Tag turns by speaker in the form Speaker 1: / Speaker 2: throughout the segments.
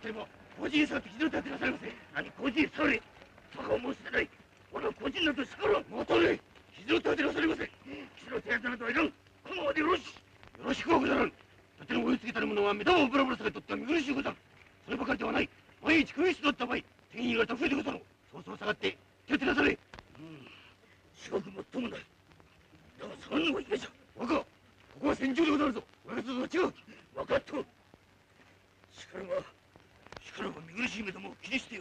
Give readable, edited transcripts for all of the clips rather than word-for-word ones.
Speaker 1: ければ個人差って気取ってなされませ。何個人差れとか申してない。俺は個人などしから待たれ。気取ってなされませ。気の手当てなどはいらん。このままでよろし。よろしくはござらん。だての追いつけたる者は目玉をブラブラされとっては見苦しいござる。そればかりではない。毎日苦しとった場合手に入れがた増えてござろう。そうそう下がって手当てなされ。四国もっともない。だが下がるのは嫌じゃ。若ここは戦場でござるぞ。親方とは違う。分かっとる。しからば見苦しい目玉を気にしてよ。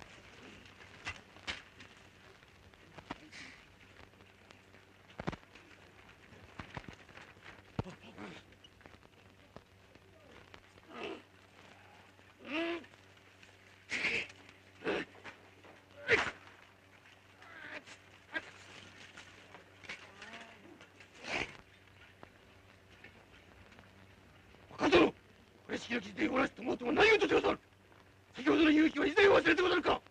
Speaker 1: 若殿、これ式の傷でおらしと思うとは何事でござる。先ほどの勇気は以前忘れてござるか。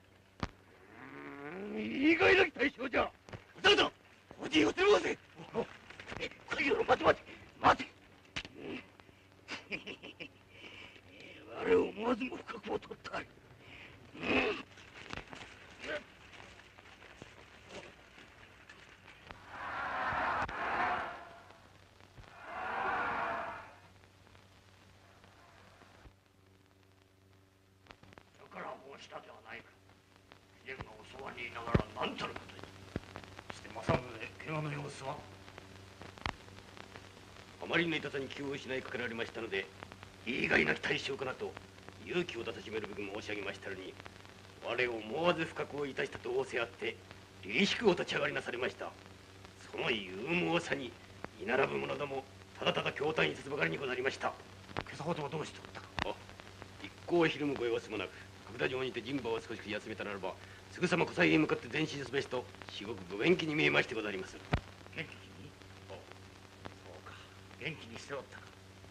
Speaker 1: 意外なき対象じゃ。だだ、おじいを手回せ。これよろ待て待て待て。我を思わずも深くを取った。したではないか。貴殿がおそばにいながら何たることに。そして政宗、怪我の様子は。あまりの痛さに気を失いかけられましたので、意外なき対象かなと勇気を出さしめるべく申し上げましたのに、我を思わず不覚をいたしたと仰せあって凛々しくお立ち上がりなされました。その勇猛さに居並ぶ者どもただただ驚嘆いたすばかりにござりました。今朝ほどはどうしておったか。一向ひるむご様子もなく、角田城にて陣馬を少し休めたならばすぐさま小西へ向かって前進すべしと至極ご元気に見えましてござります。元気に？そうか、元気にしておったか。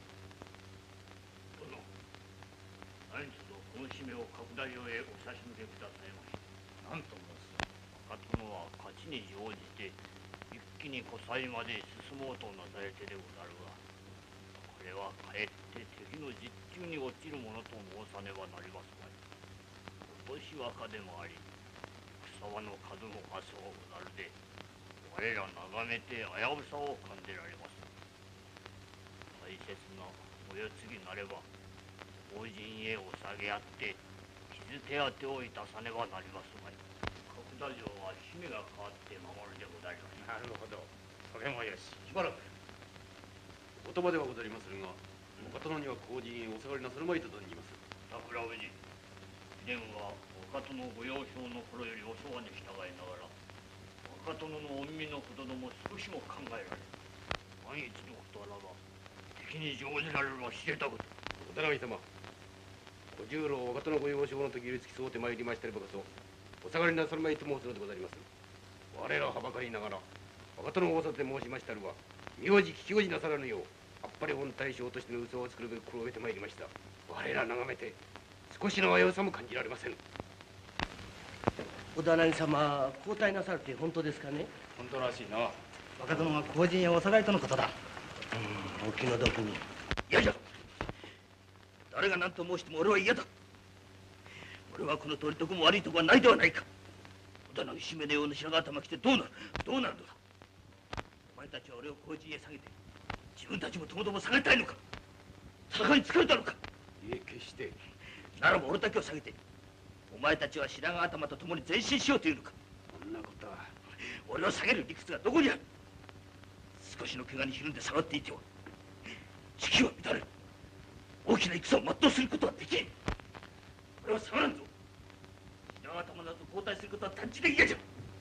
Speaker 1: 殿、何とぞこの姫を角田城へお差し向けくださいまし。何と申す。若殿は勝ちに乗じて一気に小西まで進もうとなされてでござるが、これはかえって敵の実中に落ちるものと申さねばなりますまい。今年若でもあり草葉の数も多少ござるで、我ら眺めて危うさを感じられます。大切なお世継ぎなれば法人へお下げあって傷手当てをいたさねばなりますまい。角田城は姫が代わって守るでござります。なるほど、それもよし。しばらくお言葉ではござりまするが、若殿には後陣へお下がりなさるまいと存じます。桜叔父、貴殿は若殿ご幼少の頃よりおそばに従いながら若殿の御身のことども少しも考えられ、万一のことあらば敵に乗じられるは知れたこと。お互い様、小十郎若殿ご幼少の時より付き添うてまいりましたればこそお下がりなさるまいと申すのでござります。我らはばかりながら若殿をおさて申しましたるは名字聞きおじなさらぬようあっぱれ御大将としての嘘を作るべく心得てまいりました。我ら眺めて少しの危うさも感じられません。
Speaker 2: お旦那様、交代なさるって本当ですかね。
Speaker 1: 本当らしいな。
Speaker 3: 若殿が後陣へお下がりとのことだ。
Speaker 2: お気の毒に。
Speaker 1: 嫌じゃ。誰が何と申しても俺は嫌だ。俺はこの通りとこも悪いとこはないではないか。お旦那の締めのような白髪頭着てどうなるのだ。お前たちは俺を後陣へ下げて自分たちもともとも下げたいのか。戦いに疲れたのか。いえ、決して。ならば俺だけを下げてお前たちは白髪頭と共に前進しようというのか。そんなことは。俺を下げる理屈がどこにある。少しの怪我にひるんで下がっていては士気は乱れる。大きな戦を全うすることはできん。俺は下がらんぞ。白髪頭などと交代することは断じて嫌じゃ。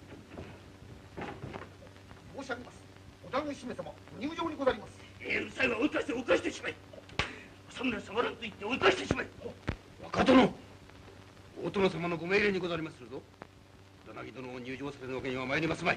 Speaker 4: 申し上げます。お旦那姫様、入場にござります。
Speaker 1: うるさいわ。追い返してしまえ。政宗下がらんと言って追い返してしまえ。若殿、大殿様のご命令にござりまするぞ。小田殿を入場させるわけには参りますまい。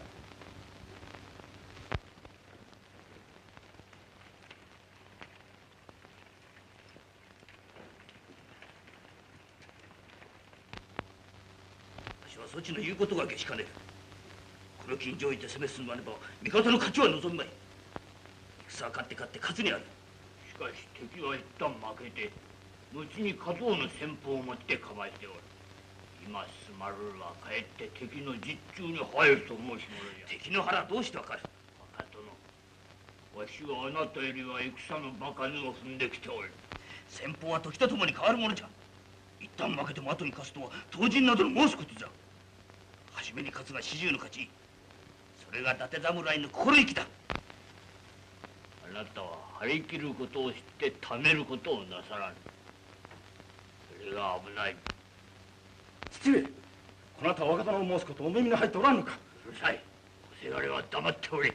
Speaker 1: 私はそちの言うことがけしかねる。この近所をいて攻め進まねば味方の勝ちは望むまい。戦は勝って勝つにある。しかし敵は一旦負けて後に加藤の先鋒を持ってかましておる。今すまるるはかえって敵の実中に入ると申しものじゃ。
Speaker 2: 敵の腹どうしてわかる？
Speaker 1: 若殿、わしはあなたよりは戦の場数を踏んできておる。
Speaker 2: 先鋒は時とともに変わるものじゃ。一旦負けても後に勝つとは当人などの申すことじゃ。初めに勝つが始終の勝ち。それが伊達侍の心意気だ。
Speaker 1: あなたは張り切ることを知ってためることをなさらぬ。それが危ない。
Speaker 4: 父上、こなたは若殿を申すことお耳に入っておらんのか。
Speaker 1: うるさい。おせがれは黙っておれ。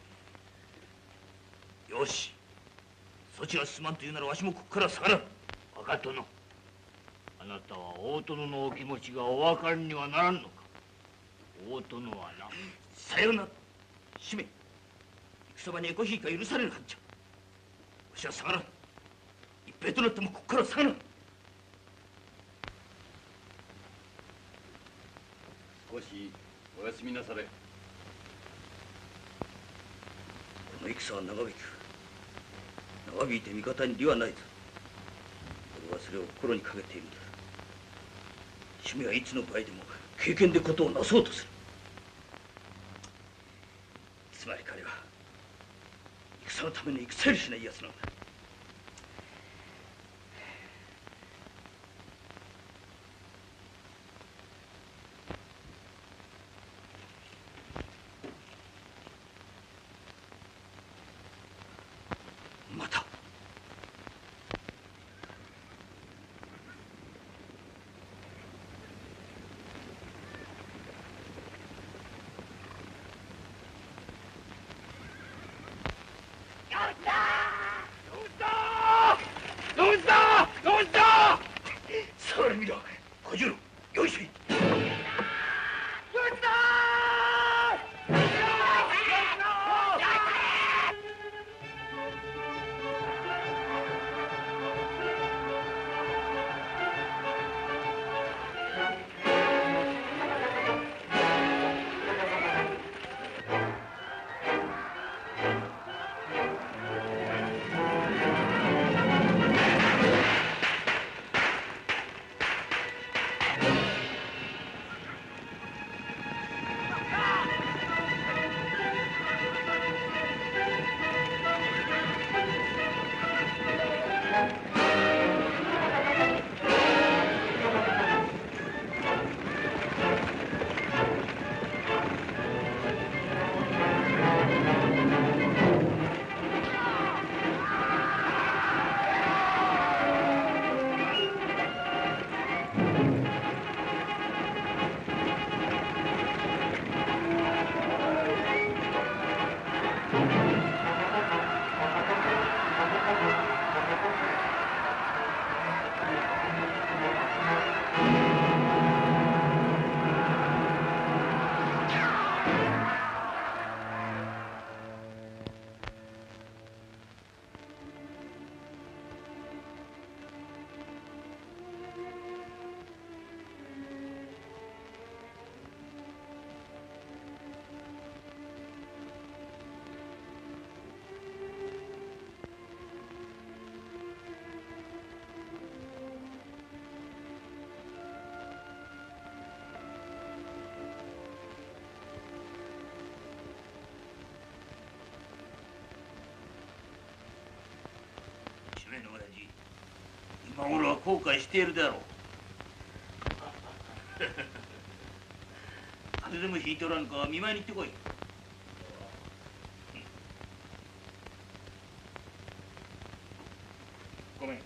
Speaker 2: よし。そちが進まんというならわしもここから下がらん。
Speaker 1: 若殿、あなたは大殿のお気持ちがお分かりにはならんのか。大殿はな。
Speaker 2: さような。姫、戦場にエコひいきは許されるはずじゃ。わしは下がらん。一平となってもここから下がらん。
Speaker 5: 少しお休みなされ。
Speaker 2: この戦は長引く。長引いて味方に利はないぞ。俺はそれを心にかけているんだ。姫はいつの場合でも経験でことをなそうとする。つまり彼は戦のために戦よりしない奴なんだ。またそれ見ろ。小十郎、よいしょい。今頃は後悔しているであろう。風邪でもひいておらんか見舞いに行ってこい。
Speaker 3: ごめん。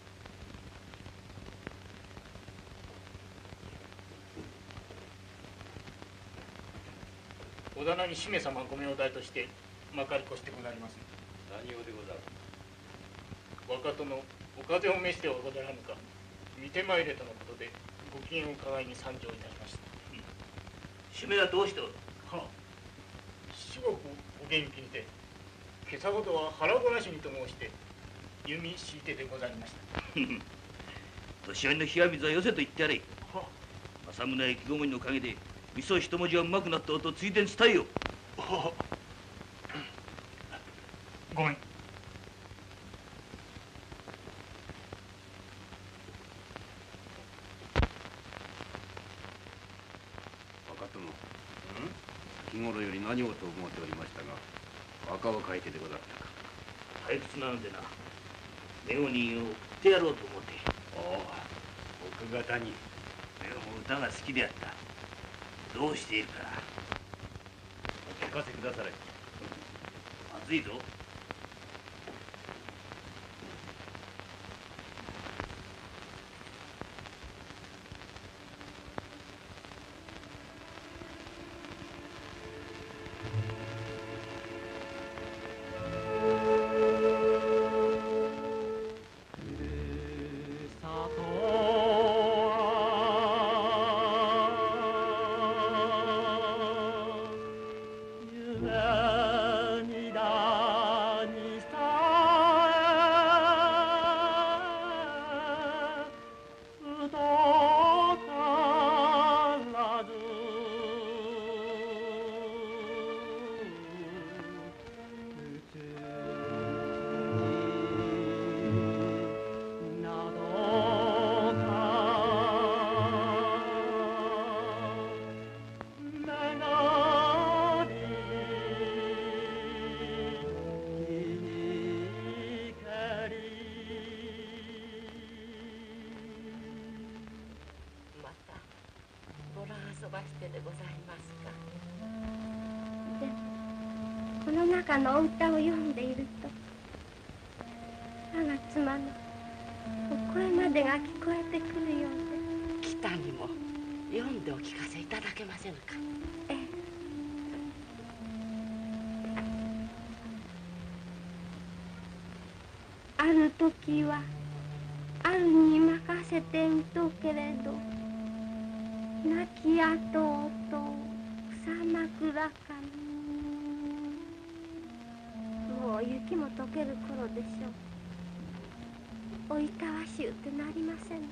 Speaker 3: お棚に姫様ご名代としてまかり越してござります。
Speaker 5: 何用でござる。
Speaker 3: 若殿お風邪を召してはござらぬか。見てまいれとのことでご機嫌を伺いに参上いたしました。
Speaker 2: 姫はどうしておる。
Speaker 3: はあ、至極お元気にて今朝ほどは腹ごなしにと申して弓敷いてでございました。
Speaker 2: 年寄りの冷や水はよせと言ってやれ。
Speaker 3: は
Speaker 2: 政宗や意気込みのおかげで味噌一文字はうまくなったとついでに伝えよう。
Speaker 3: あ、ごめん。
Speaker 5: 頃より何をと思っておりましたが、若を書いてでござったか。
Speaker 2: 退屈なのでな、ネオ人を売ってやろうと思って。
Speaker 5: おお、奥方に。
Speaker 2: ネオも歌が好きであった。どうしているかな。
Speaker 5: お聞かせくだされ。
Speaker 2: まずいぞ。
Speaker 6: この中のお歌を読んでいると、我が妻のお声までが聞こえてくるようで。
Speaker 7: 北にも読んでお聞かせいただけませぬか。
Speaker 6: ええ。ある時はあるに任せてうとうけれど、亡き後と草枕かに。もう雪も溶ける頃でしょう。おいたわしゅうてなりません。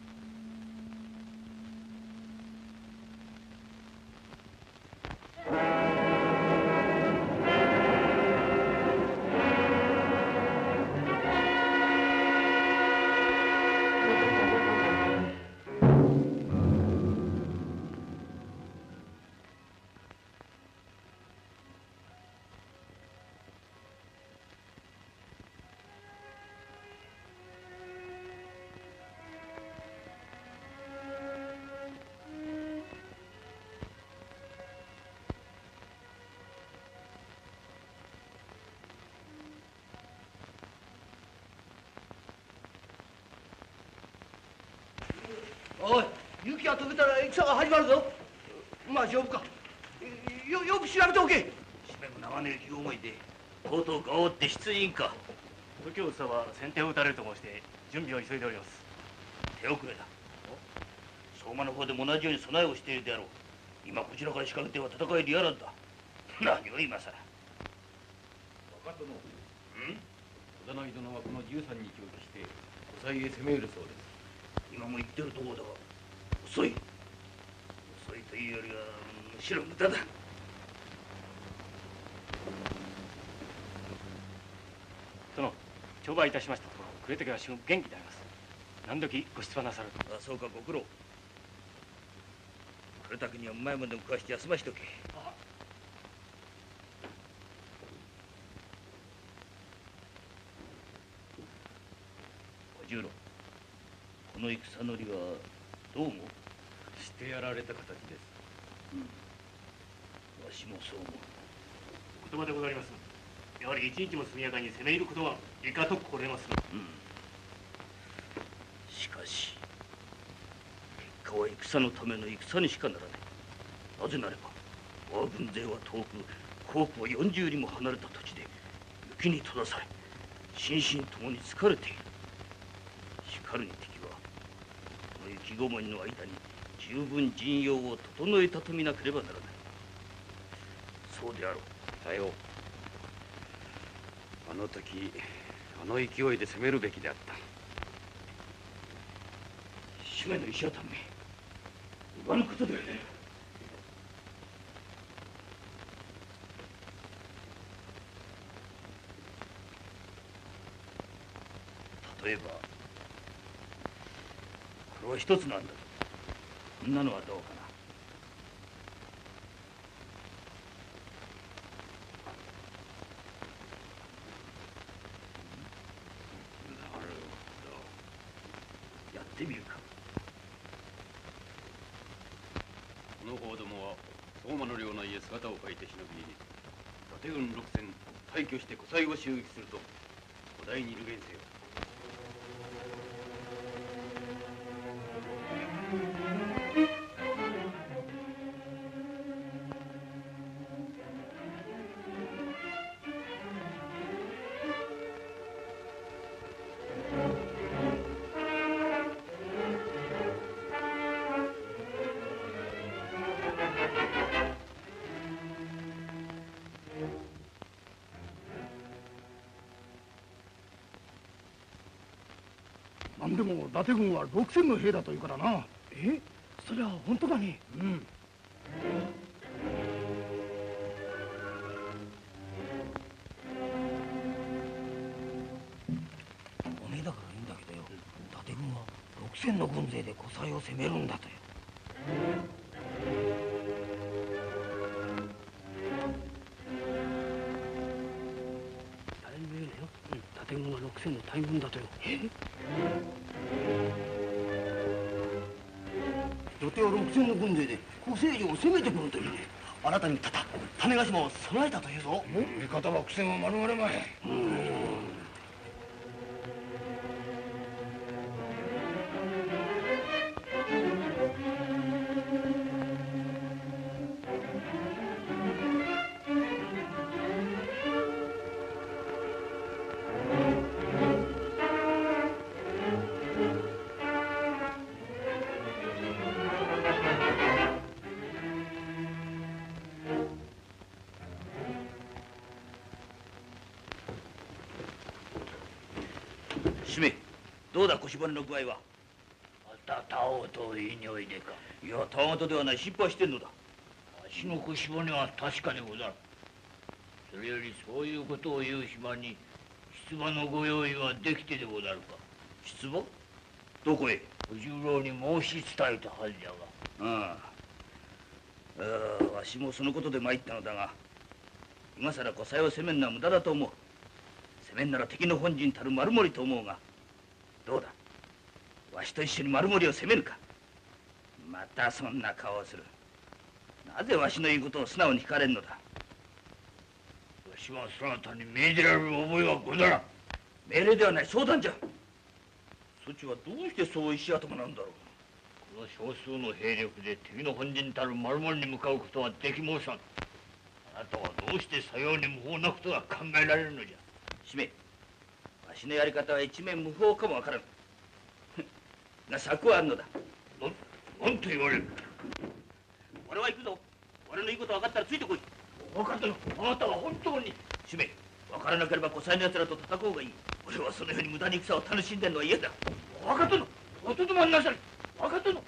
Speaker 2: おい、雪が溶けたら戦が始まるぞ。まあ丈夫か。よく調べておけ。しめも長年雪思いでとうとう顔をって出陣か。
Speaker 4: 右京房は先手を打たれると申して準備を急いでおります。
Speaker 2: 手遅れだ。相馬の方でも同じように備えをしているであろう。今こちらから仕掛けては戦いリアランだ。何を今さら。
Speaker 5: 若殿。小田内殿はこの13日を期して湖西へ攻め入るそうです。
Speaker 2: 今も言ってるところだが遅い。遅いというよりはむしろ無駄だ。
Speaker 4: 殿、商売いたしましたところ、暮れ時は至極元気であります。何時ご出馬なさると。
Speaker 2: あ、そうか、ご苦労。これだけには前までも食わして休ましとけ。小十郎、この戦のりはどう思う？
Speaker 5: してやられた形です。
Speaker 2: わしもそう思う。
Speaker 4: お言葉でございます。やはり一日も速やかに攻め入ることはいかと心得ます。
Speaker 2: しかし結果は戦のための戦にしかならない。なぜなれば我が軍勢は遠く、甲府は40里も離れた土地で雪に閉ざされ、心身ともに疲れている。しかるに敵はこの雪ごもりの間に十分陣容を整えたとみなければならない。そうであろう。
Speaker 5: さよう。あの時あの勢いで攻めるべきであった。
Speaker 2: 主馬の石頭め、奪ぬことではない。例えばこれは一つなんだ。こんなのはどうかな。 ってみるか。
Speaker 5: この方どもは相馬の領内へ姿を変えて忍び入り、伊達軍6千退去して湖西を襲撃すると五代に流言せよ。
Speaker 8: なんでも伊達軍は6000の兵だというからな。
Speaker 9: それは本当かね。
Speaker 8: うん。
Speaker 9: おめえだからいいんだけどよ、伊達軍は6000の軍勢で湖西を攻めるんだとよ。大名だよ。伊達軍は6000の大軍だとよ。予定は6000の軍勢で湖西城を攻めてくるというね。あなたに種子島を備えたというぞ。
Speaker 8: 味方は苦戦は免れまい。
Speaker 2: しめ、どうだ腰骨の具合は。
Speaker 1: またタオといい匂いでか。
Speaker 2: いや、たわごとではない、心配してんのだ。
Speaker 1: 足の腰骨は確かでござる。それよりそういうことを言う暇に出馬のご用意はできてでござるか。
Speaker 2: 出馬？どこへ？
Speaker 1: 小十郎に申し伝えたはずじゃが。
Speaker 2: わしもそのことで参ったのだが、今さら湖西を攻めるのは無駄だと思う。攻めんなら敵の本陣たる丸森と思うが、どうだ、わしと一緒に丸森を攻めるか。またそんな顔をする。なぜわしの言うことを素直に聞かれんのだ。
Speaker 1: わしはそなたに命じられる覚えはござらん。
Speaker 2: 命令ではない、相談じゃ。そちはどうしてそう石頭なんだろう。
Speaker 1: この少数の兵力で敵の本陣たる丸森に向かうことはでき申さん。あなたはどうしてさように無法なことが考えられるのじゃ。
Speaker 2: しめ、わしのやり方は一面無法かもわからん。が策はあるのだ。
Speaker 1: なんと言われる。
Speaker 2: 俺は行くぞ。俺の言うこと分かったらついてこい。
Speaker 1: 分かったよ。あなたは本当に。
Speaker 2: しめ、分からなければ湖西の奴らと戦おうがいい。俺はそのように無駄に戦を楽しんでるのは嫌だ。
Speaker 1: 分かったの。おとどまんなさい。分かったの。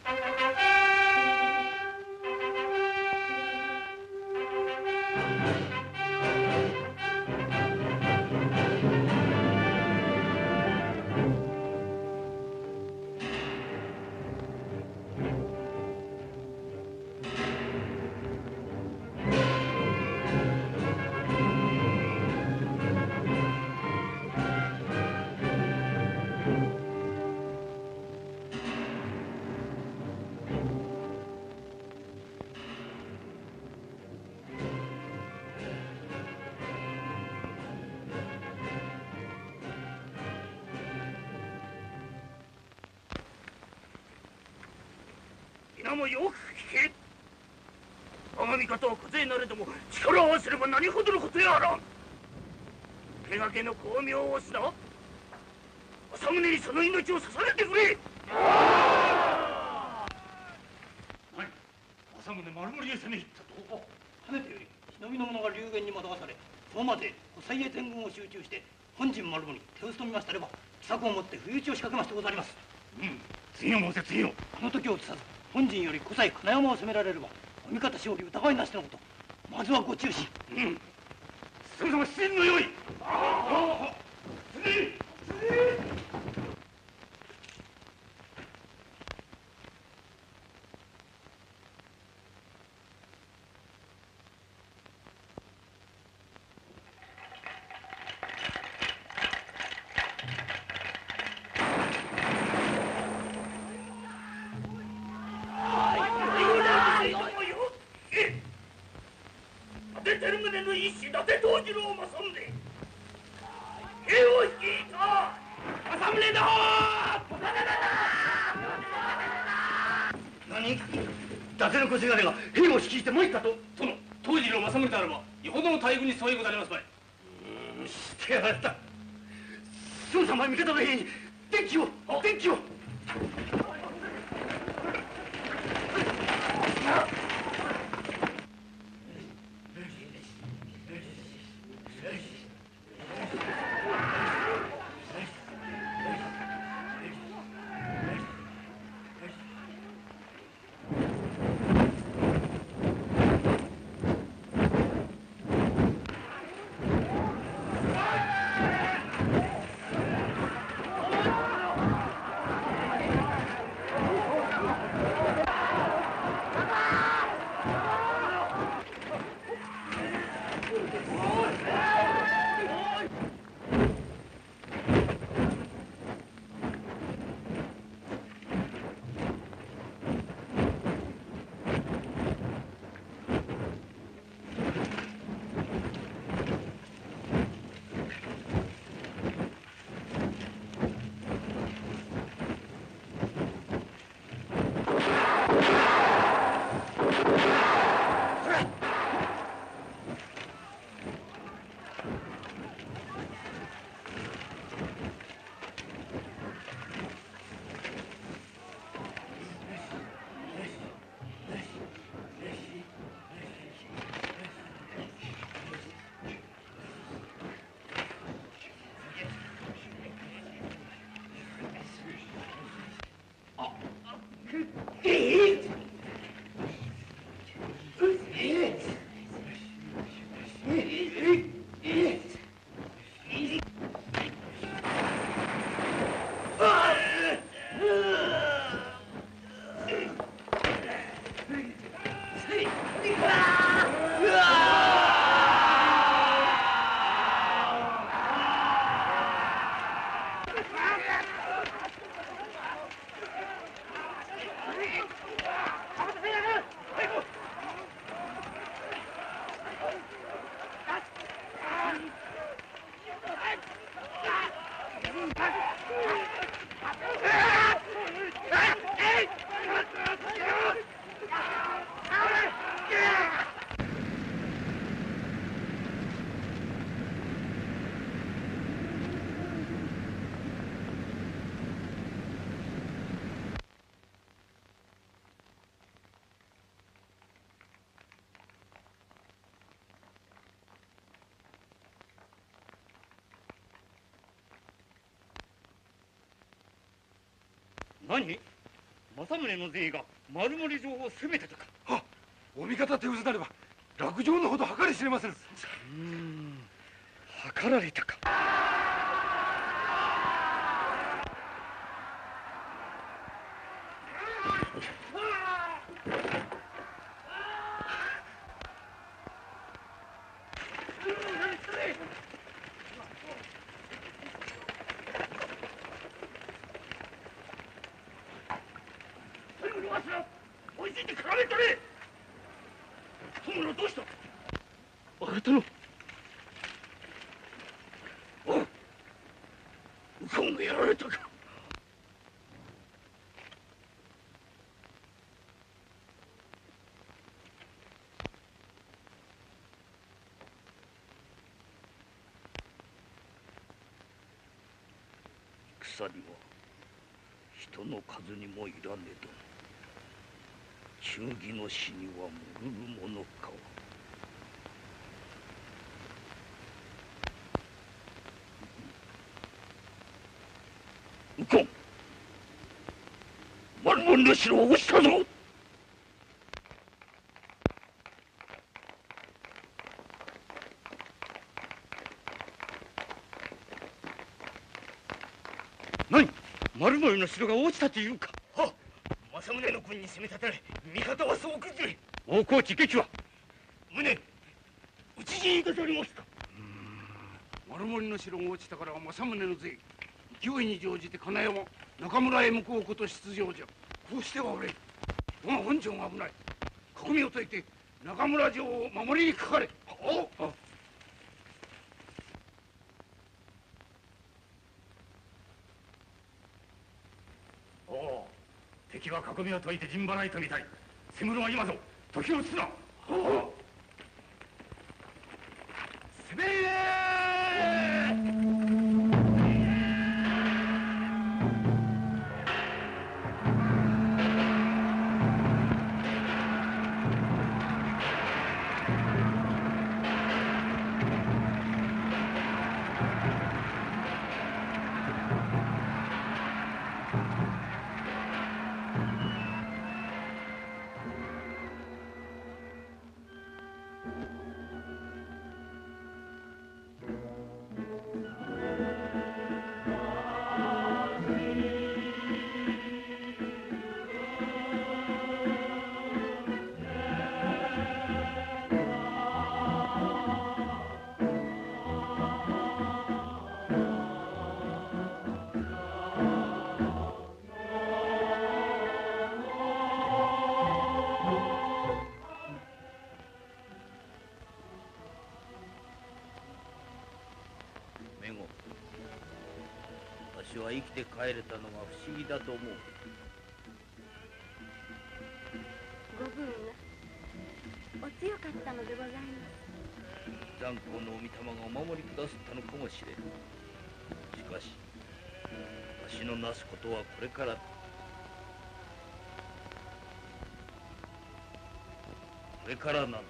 Speaker 2: 皆もよく聞け。我が味方は小勢なれども力を合わせれば何ほどのことやあらん。手がけの巧妙をすな。政宗にその命を捧げてくれ。
Speaker 1: 何、政宗丸森へ攻め入ったと。
Speaker 9: かねてより忍びの者が流言に惑わされ、そのまで湖西へ天軍を集中して本陣丸森に手を務めましたれば、奇策をもって不意打ちを仕掛けましてござります。
Speaker 1: 次を申せ、次を。
Speaker 9: あの時を移さず本陣より湖西金山を攻められればお味方勝利疑いなしのこと。まずはご注視。
Speaker 1: すぐさま出陣の用意。
Speaker 2: 石伊達藤次郎正宗兵を率いた政宗だ。何？伊達の小せがれが兵を率いてもいったと。
Speaker 4: 殿、藤次郎正宗であればよほどの大軍に相違ございますばい。
Speaker 2: してやられた。孫様は味方の兵に電気を。
Speaker 1: 何？政宗の勢が丸森城を攻めたとか。
Speaker 10: お味方手薄なれば落城のほど計り知れませぬ。
Speaker 1: 計られたか。
Speaker 2: 追いついてからめとれ。友野どうした？
Speaker 1: 若殿。
Speaker 2: おう、右近がやられたか。戦には人の数にもいらねど忠義の死にはもるるものか。右近、丸森の城を押したぞ。
Speaker 1: 何？丸森の城が落ちたというか。
Speaker 2: 政宗の軍に攻め立てられ、味方は総崩れ。
Speaker 1: 大河内撃は
Speaker 2: 宗、討ち死にいたされました。
Speaker 10: 丸森の城が落ちたから政宗の勢勢いに乗じて金山中村へ向こうこと出場じゃ。こうしてはおれん。我が本城が危ない。囲みを解いて中村城を守りにかかれ。 敵は囲みを解いて陣払いとみたい。攻めるは今ぞ。時を移すな。攻め
Speaker 2: 私は生きて帰れたのが不思議だと思う。
Speaker 6: ご分がお強かったのでございます。
Speaker 2: 残光のお御霊がお守りくださったのかもしれん。しかし私のなすことはこれからだ。これからなの。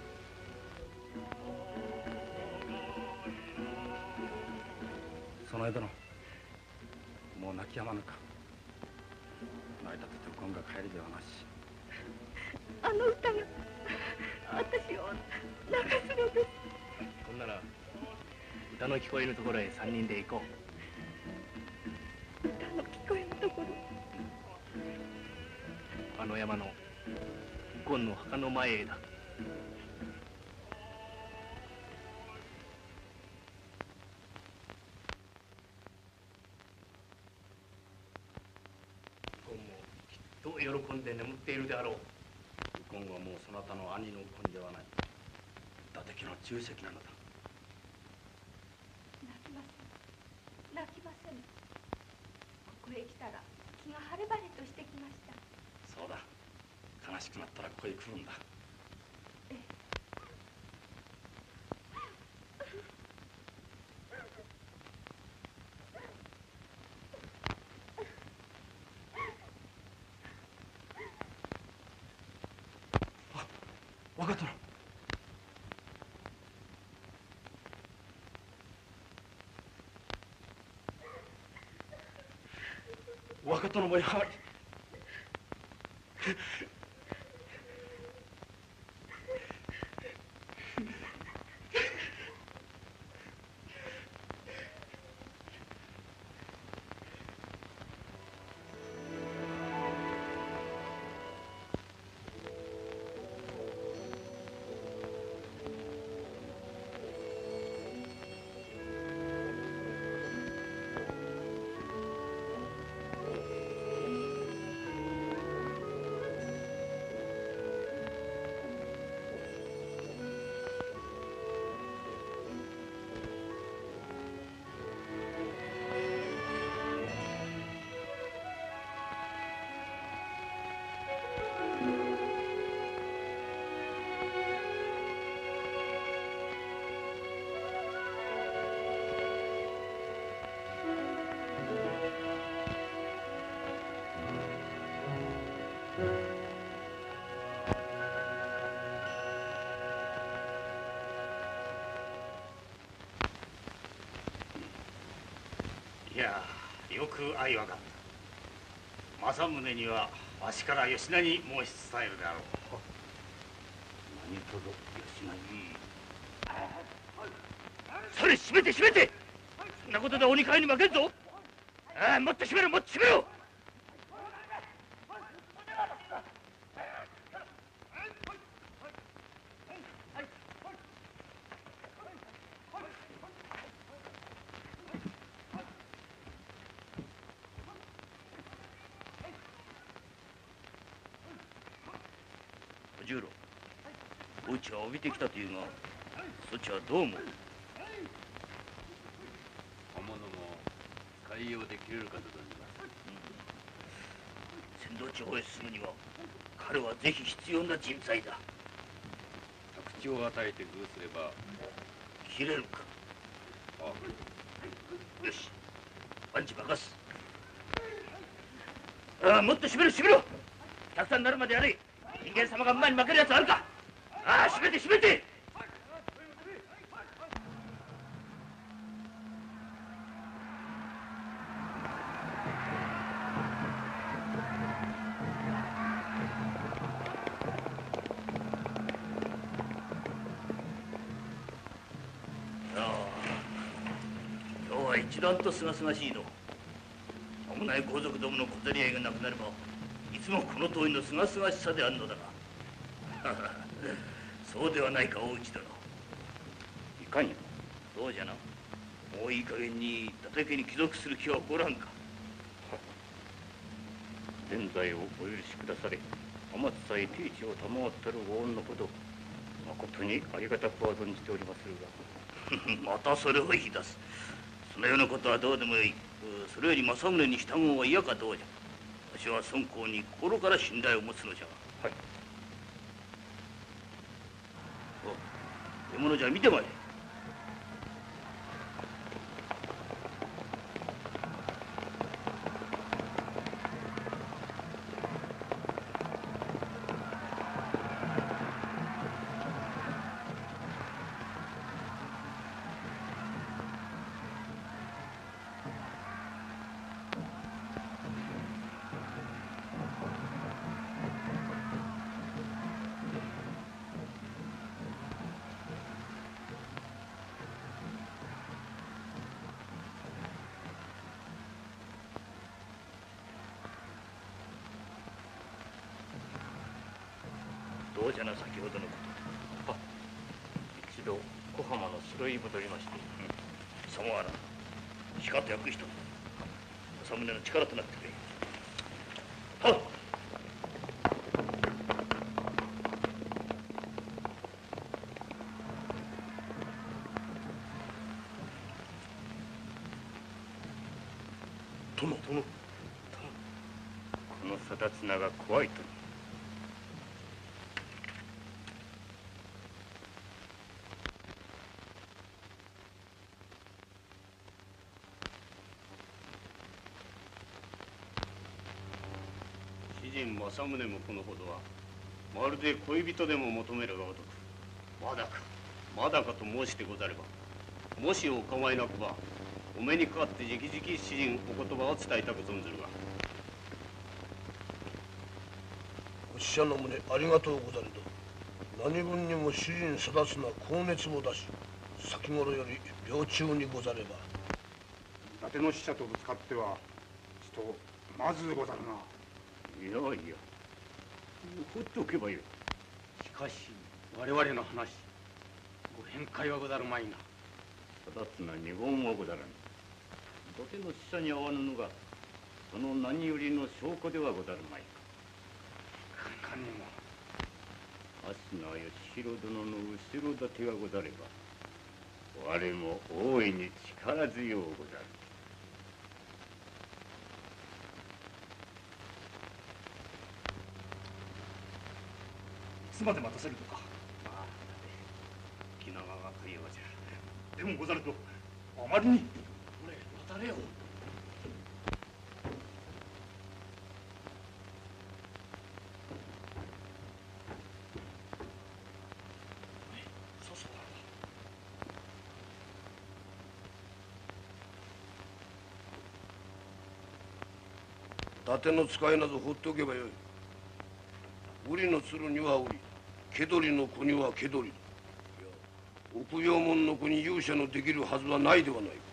Speaker 10: その間のもう泣きやまぬか。この間とて今が帰りではなし。
Speaker 6: あの歌が私を泣かすのです。
Speaker 9: ほんなら歌の聞こえるところへ3人で行こ
Speaker 6: う。歌の聞こえるところ。
Speaker 9: あの山の右近の墓の前へだ。と喜んで眠っているであろう。
Speaker 10: 右近はもうそなたの兄の右近ではない。伊達家の重責なのだ。
Speaker 6: 泣きません。泣きません。ここへ来たら気が晴れ晴れとしてきました。
Speaker 10: そうだ。悲しくなったらここへ来るんだ。
Speaker 6: ええ。
Speaker 10: 分かったの。若殿もやはり
Speaker 3: いやよく相わかった。政宗にはわしから吉名に申し伝えるであろう。
Speaker 2: 何とぞ吉名に。
Speaker 1: それ閉めて閉めて。そんなことで鬼飼いに負けんぞ。ああ、もっと閉めろもっと閉めろ。
Speaker 2: 十郎、大地は帯びてきたというが、そっちはどう思う？
Speaker 5: 刃物も使いようで切れるかと存じます。
Speaker 2: 千インド地方へ進むには彼はぜひ必要な人材だ。
Speaker 5: 口を与えて偶すれば
Speaker 2: 切れるか。よし、万事任す。もっと締めろ締めろ。たくさんなるまでやれ。人間様が馬に負けるやつあるか。締めて締めて。一段とすがすがしいの。危ない皇族どもの小競り合いがなくなればいつもこの通りのすがすがしさであるのだがそうではないか大内殿。
Speaker 4: いかんよ。
Speaker 2: そうじゃな。もういい加減に伊達家に帰属する気は起こらんか。
Speaker 4: 現在をお許しくだされ。天津さえ定地を賜ったるご恩のほど誠にありがたくは存じておりまする
Speaker 2: がまたそれを言い出す。そのようなことはどうでもいい。それより政宗に従うは嫌かどうじゃ。わしは孫公に心から信頼を持つのじゃ。
Speaker 4: はい。
Speaker 2: 獲物じゃ見てまいれ。
Speaker 4: どうじゃな先ほどのこと。一度小浜の城へ戻りまして。
Speaker 2: さもあらしかと訳した政宗の力となってくれ。はっ。
Speaker 8: 殿。
Speaker 4: この定綱が怖いと。
Speaker 5: 主人政宗もこのほどはまるで恋人でも求めるがごとくまだかまだかと申してござれば、もしお構いなくばお目にかかって直々主人お言葉を伝えたく存ずるが。
Speaker 8: お使者の旨ありがとうござると。何分にも主人定つな高熱を出し先頃より病中にござれば。
Speaker 10: 伊達の使者とぶつかってはちとまずござるな。
Speaker 4: いやいや、放っておけばよい。
Speaker 10: しかし我々の話ご返解はござるまいな。
Speaker 4: 定綱二言はござらぬ。伊達の使者に会わぬのがその何よりの証拠ではござるまいか。
Speaker 10: かにも
Speaker 4: 足名義弘殿の後ろ盾がござれば我も大いに力強うござる。
Speaker 3: いつまで待たせるのか。
Speaker 5: 気長がかいようじゃ。
Speaker 3: でもござるとあまりに。
Speaker 10: これ渡れよ。
Speaker 8: 伊達の使いなど放っておけばよい。瓜の鶴には瓜、毛取の子には毛取。いや、臆病者の子に勇者のできるはずはないではないか。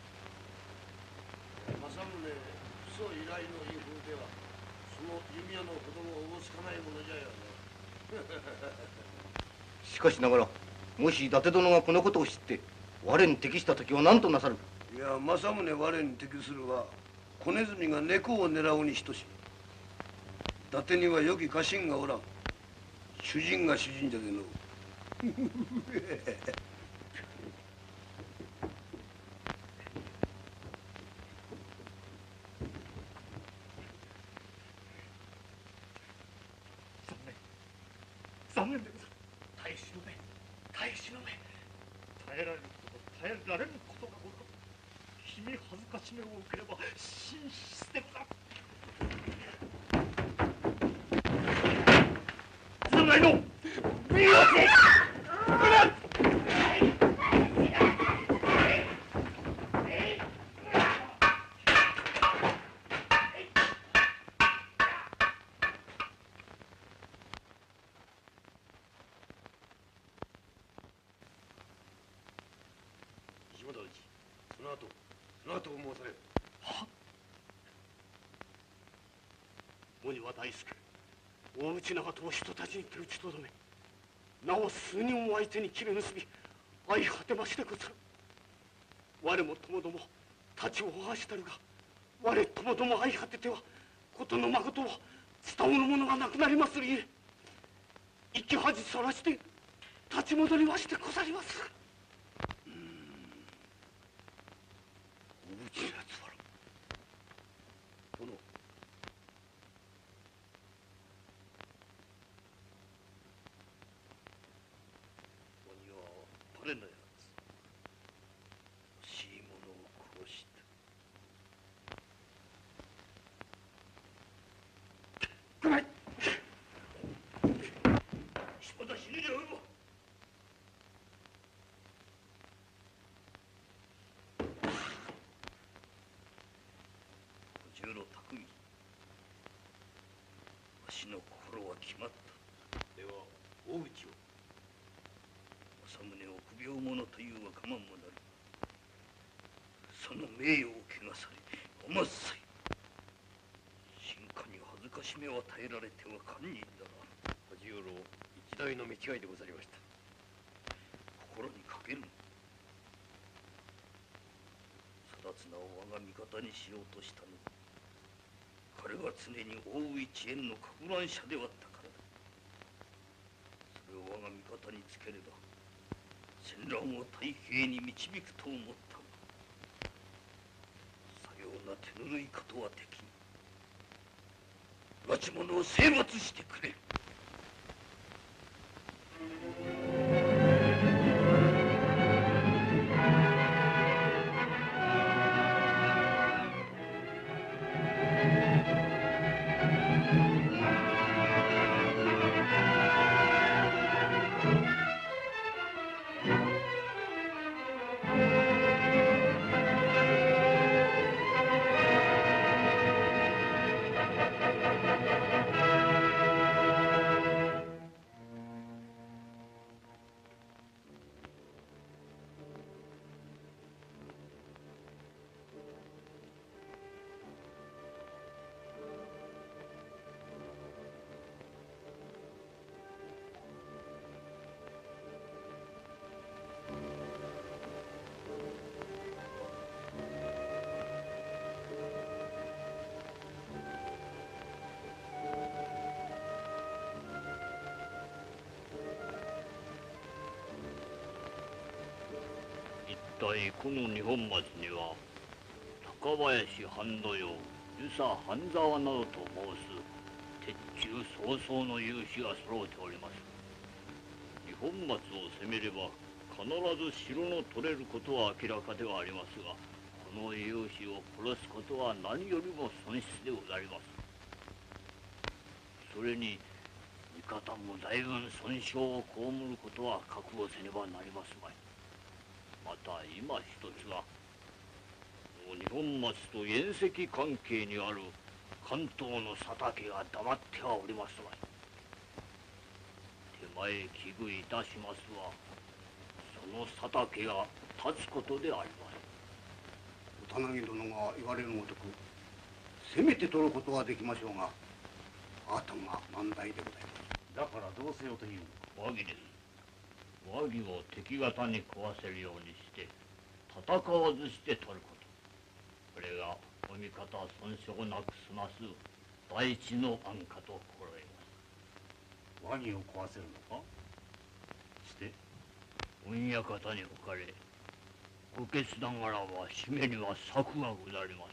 Speaker 8: 政宗、父祖以来の威風ではその弓矢の子供をおぼつかないものじゃよね。
Speaker 2: しかしながらもし伊達殿がこのことを知って我に適した時は何となさる。
Speaker 8: いや、政宗我に適するは小ネズミが猫を狙うに等しい。伊達には良き家臣がおらん。主人が主人じゃでの。
Speaker 3: 残念でござる。耐え忍べ、耐え忍べ。耐えられること耐えられることがござる。君恥ずかしめを受ければ真実でござる。つないの見よせ。
Speaker 8: 島田内、その後を申されよ。
Speaker 5: モニは大輔、大内長門を人たちに手打ちとどめ、なお数人を相手に切り結び、相果てましてござる。我もともども立ちをはしたるが、我ともども相果てては事の誠を伝わるものがなくなりまするゆえ、生き恥さらして立ち戻りましてござります。
Speaker 8: 大内やつは殿。鬼はバレなやつ。欲しいものを殺した。
Speaker 3: 来ない。
Speaker 8: 島田死ぬでおろう。小十郎巧み。わしの心は決まった。では大内を。政宗を臆病者という若者もなる。その名誉を汚されおまっさい。臣下に恥ずかしめを与えられては堪忍だな。小十郎一大の見違いでござりました。心にかけるな。定綱を我が味方にしようとしたのは彼は常に大内縁のかく乱者であったからだ。それを我が味方につければ戦乱を太平に導くと思ったが、さような手ぬるいことはできん。拉致者を征伐してくれる。
Speaker 1: 一体この二本松には高林半土用、遊佐半沢などと申す鉄柱早々の勇士が揃うております。二本松を攻めれば必ず城の取れることは明らかではありますが、この勇士を殺すことは何よりも損失でございます。それに味方も大分損傷を被ることは覚悟せねばなりますまい。また今一つは日本松と縁戚関係にある関東の佐竹が黙ってはおりますまい。手前危惧いたしますはその佐竹が立つことであります。
Speaker 10: 小田殿が言われるごとく攻めて取ることはできましょうが、後が難題でございます。
Speaker 5: だからどうせよという
Speaker 1: 和議です。和議を敵方に壊せるようにして戦わずして取ること、これがお味方損傷なく済ます第一の安価と心得ます。
Speaker 5: 和議を壊せるのかして
Speaker 1: 恩館に置かれご決断ながらば締めには策がござります。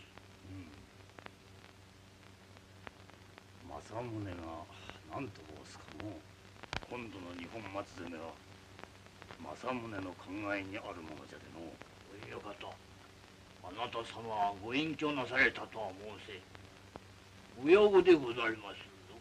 Speaker 5: 政宗が何と申すかの。 今度の日本松攻めは政宗の考えにあるものじゃでの。
Speaker 1: 親方、あなた様はご隠居なされたとは申せ親子でござりますぞ。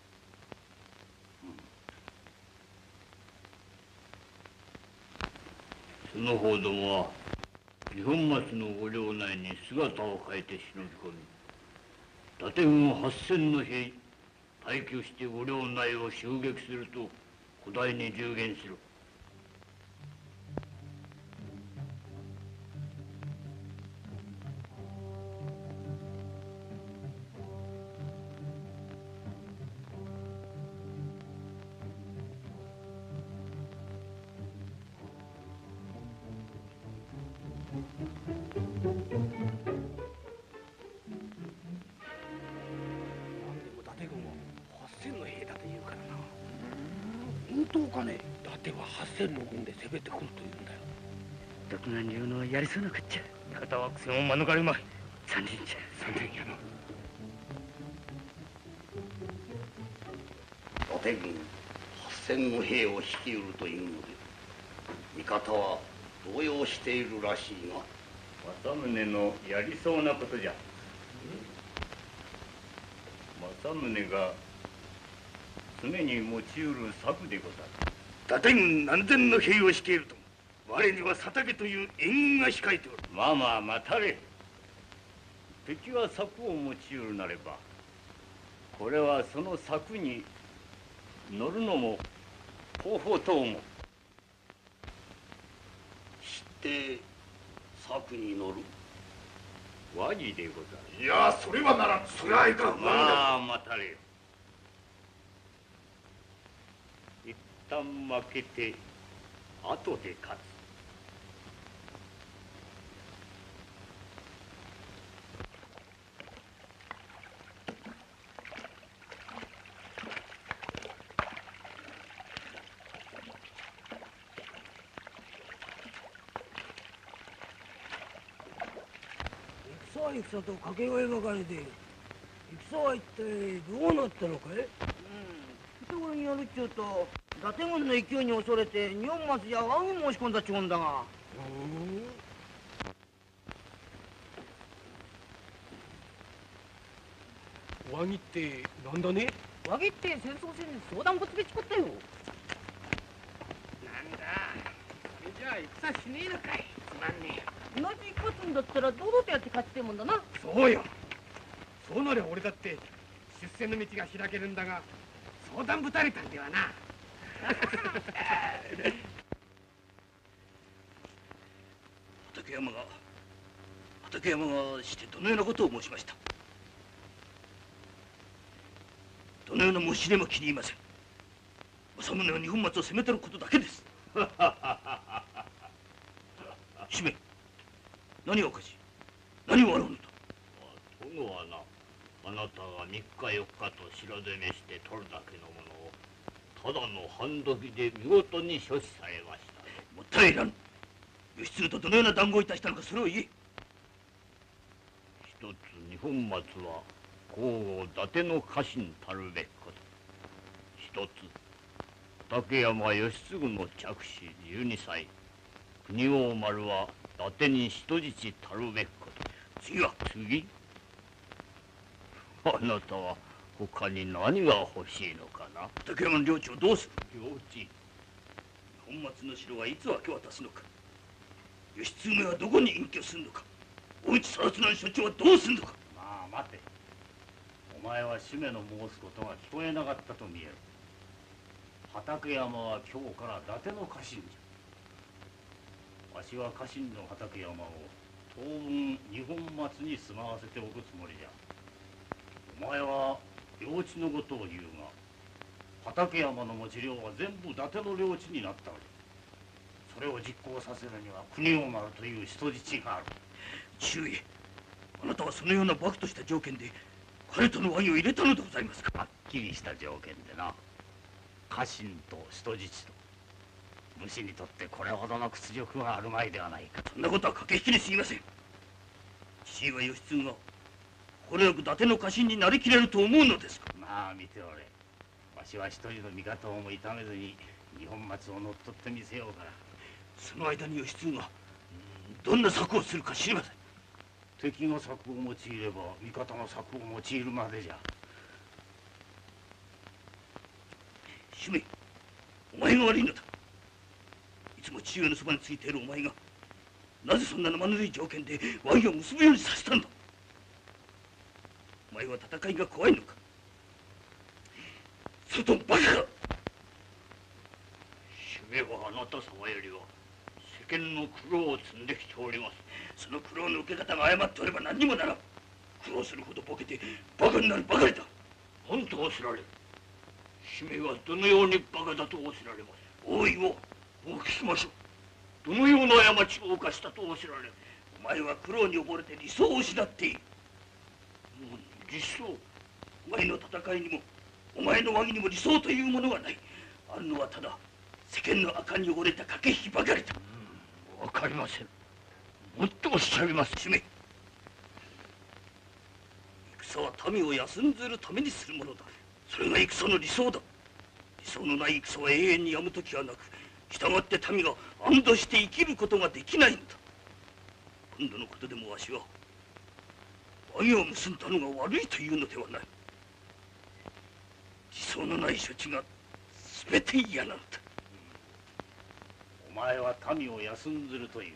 Speaker 1: その方どもは日本松のご領内に姿を変えて忍び込み、伊達軍8000の兵退去してご領内を襲撃すると古代に従言する。
Speaker 10: 8000の軍で攻めてくるというんだよ。
Speaker 2: 徳川流のやりそうなこっちゃ。
Speaker 3: 方は苦戦を免れまい。
Speaker 2: 残念じゃ。
Speaker 10: 残念やな。
Speaker 5: 伊達軍8000の兵を率いるというので、味方は動揺しているらしいが。
Speaker 4: 政宗のやりそうなことじゃ。政宗が常に用いる策でござる。
Speaker 10: 伊達軍何千の兵を率いると我には佐竹という援軍が控えておる。
Speaker 4: まあまあ待たれ。敵は策を用いるなれば、これはその策に乗るのも方法と思う。
Speaker 5: 知って策に乗る。
Speaker 4: 和議でござる。
Speaker 10: いやそれはならん。それはいかん。
Speaker 4: まあ待たれよ。一旦負けて後で勝つ。
Speaker 11: 戦と掛け声ばかりで戦は一体どうなったのかい？
Speaker 12: 人頃によるっちゅうと伊達軍の勢いに恐れて日本松じゃ和議申し込んだっちゅうんだが。
Speaker 10: 和議ってなんだね？
Speaker 12: 和議って戦争戦に相談ぶつけちこったよ。
Speaker 11: なんだそれじゃあ戦しねえのかい。つまんねえ。
Speaker 12: 同じ勝つんだったら堂々とやって勝ちてえもんだな。
Speaker 10: そうよ。そうなりゃ俺だって出世の道が開けるんだが、相談ぶたれたんではな。
Speaker 2: 畠山がしてどのようなことを申しました？どのような申し入れも気に入りません。政宗は日本松を攻めてることだけです。姫、何がおかしい？何を笑うのだ？
Speaker 1: 殿はな、あなたが3日4日と城攻めして取るだけのものをただの半時で見事に処置されました。
Speaker 2: もったいらぬ。義経とどのような談合をいたしたのか、それを言え。
Speaker 1: 一つ日本松は皇后伊達の家臣たるべきこと。一つ畠山義継の嫡子12歳国王丸は伊達に人質たるべきこと。
Speaker 2: 次は？
Speaker 1: 次？あなたは他に何が欲しいのかな？
Speaker 2: 畠山の領地をどうする？
Speaker 1: 領地？
Speaker 2: 日本松の城はいつ明け渡すのか？義経はどこに隠居するのか？大内貞綱の所長はどうするのか？
Speaker 5: まあ待て。お前は主馬の申すことが聞こえなかったと見える。畠山は今日から伊達の家臣じゃ。わしは家臣の畠山を当分日本松に住まわせておくつもりじゃ。お前は領地のことを言うが、畠山の持ち領は全部伊達の領地になったのじゃ。それを実行させるには国王丸という人質がある。
Speaker 2: 忠義、あなたはそのような漠とした条件で彼との和議を入れたのでございますか？
Speaker 5: はっきりした条件でな。家臣と人質と。武士にとってこれほどの屈辱があるまいではないか。
Speaker 2: そんなことは駆け引きにすぎません。父上義経が心よく伊達の家臣になりきれると思うのですか？
Speaker 5: まあ見ておれ。わしは一人の味方をも痛めずに
Speaker 4: 二本松を乗っ取ってみせようから。
Speaker 2: その間に義経がどんな策をするか知りません。
Speaker 4: 敵が策を用いれば味方が策を用いるまでじゃ。
Speaker 2: 主命、お前が悪いのだ。いつも父上のそばについているお前がなぜそんな生ぬるい条件で和議を結ぶようにさせたんだ。お前は戦いが怖いのか、それともバカか。
Speaker 1: 主命はあなた様よりは世間の苦労を積んできております。
Speaker 2: その苦労の受け方が誤っておれば何にもならん。苦労するほどボケてバカになるばかりだ。
Speaker 1: 何とおっしゃられる。主命はどのようにバカだとおっしゃられます。
Speaker 2: 大いを
Speaker 1: お聞きましょう。どのような過ちを犯したとおっしゃられる。
Speaker 2: お前は苦労に溺れて理想を失っている。
Speaker 1: 理想。
Speaker 2: お前の戦いにもお前の和議にも理想というものはない。あるのはただ世間の赤に汚れた駆け引きばかりだ。
Speaker 1: わかりません。もっとおっしゃいます。
Speaker 2: 主命、戦は民を休んずるためにするものだ。それが戦の理想だ。理想のない戦は永遠にやむ時はなく、従って民が安堵して生きることができないのだ。今度のことでもわしは和議を結んだのが悪いというのではない。理想のない処置が全て嫌なのだ。
Speaker 4: お前は民を休んずるという。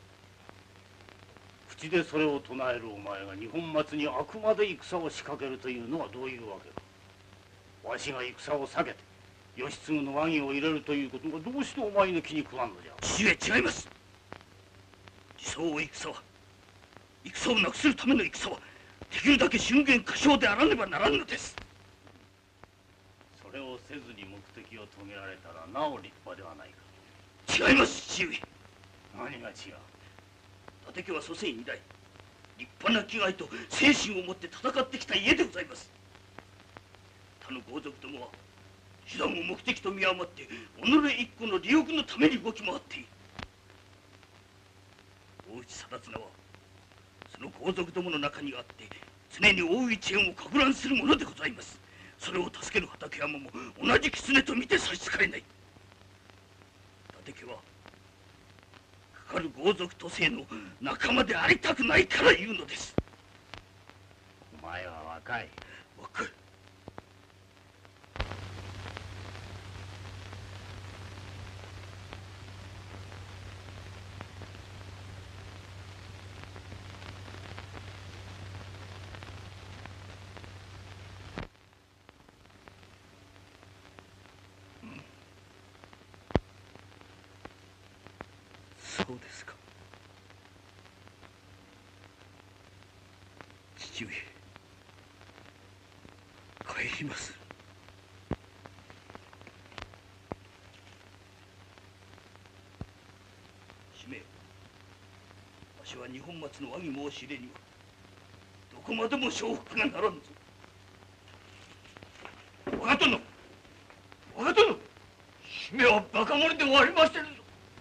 Speaker 4: 口でそれを唱えるお前が二本松にあくまで戦を仕掛けるというのはどういうわけか。わしが戦を避けて義経の和議を入れるということがどうしてお前の気に食わんのじゃ。
Speaker 2: 父上、違います。理想を戦をなくするための戦はできるだけ瞬間過小であらねばならんのです。
Speaker 4: それをせずに目的を遂げられたらなお立派ではないか。
Speaker 2: 違います、父上。
Speaker 4: 何が違う。
Speaker 2: 伊達家は祖先以来立派な気概と精神を持って戦ってきた家でございます。他の豪族どもは手段を目的と見誤って己一個の利欲のために動き回っている。大内定綱はその豪族どもの中にあって常に大内縁をかく乱するものでございます。それを助ける畠山も同じ狐と見て差し支えない。伊達家はかかる豪族都政の仲間でありたくないから言うのです。
Speaker 4: お前は若い。
Speaker 2: 若い。そうですか。父上、帰ります。主命、わしは二本松の和議申し入れにはどこまでも承服がならんぞ。
Speaker 1: 若殿、若殿、主命はバカ者ではありませんぞ。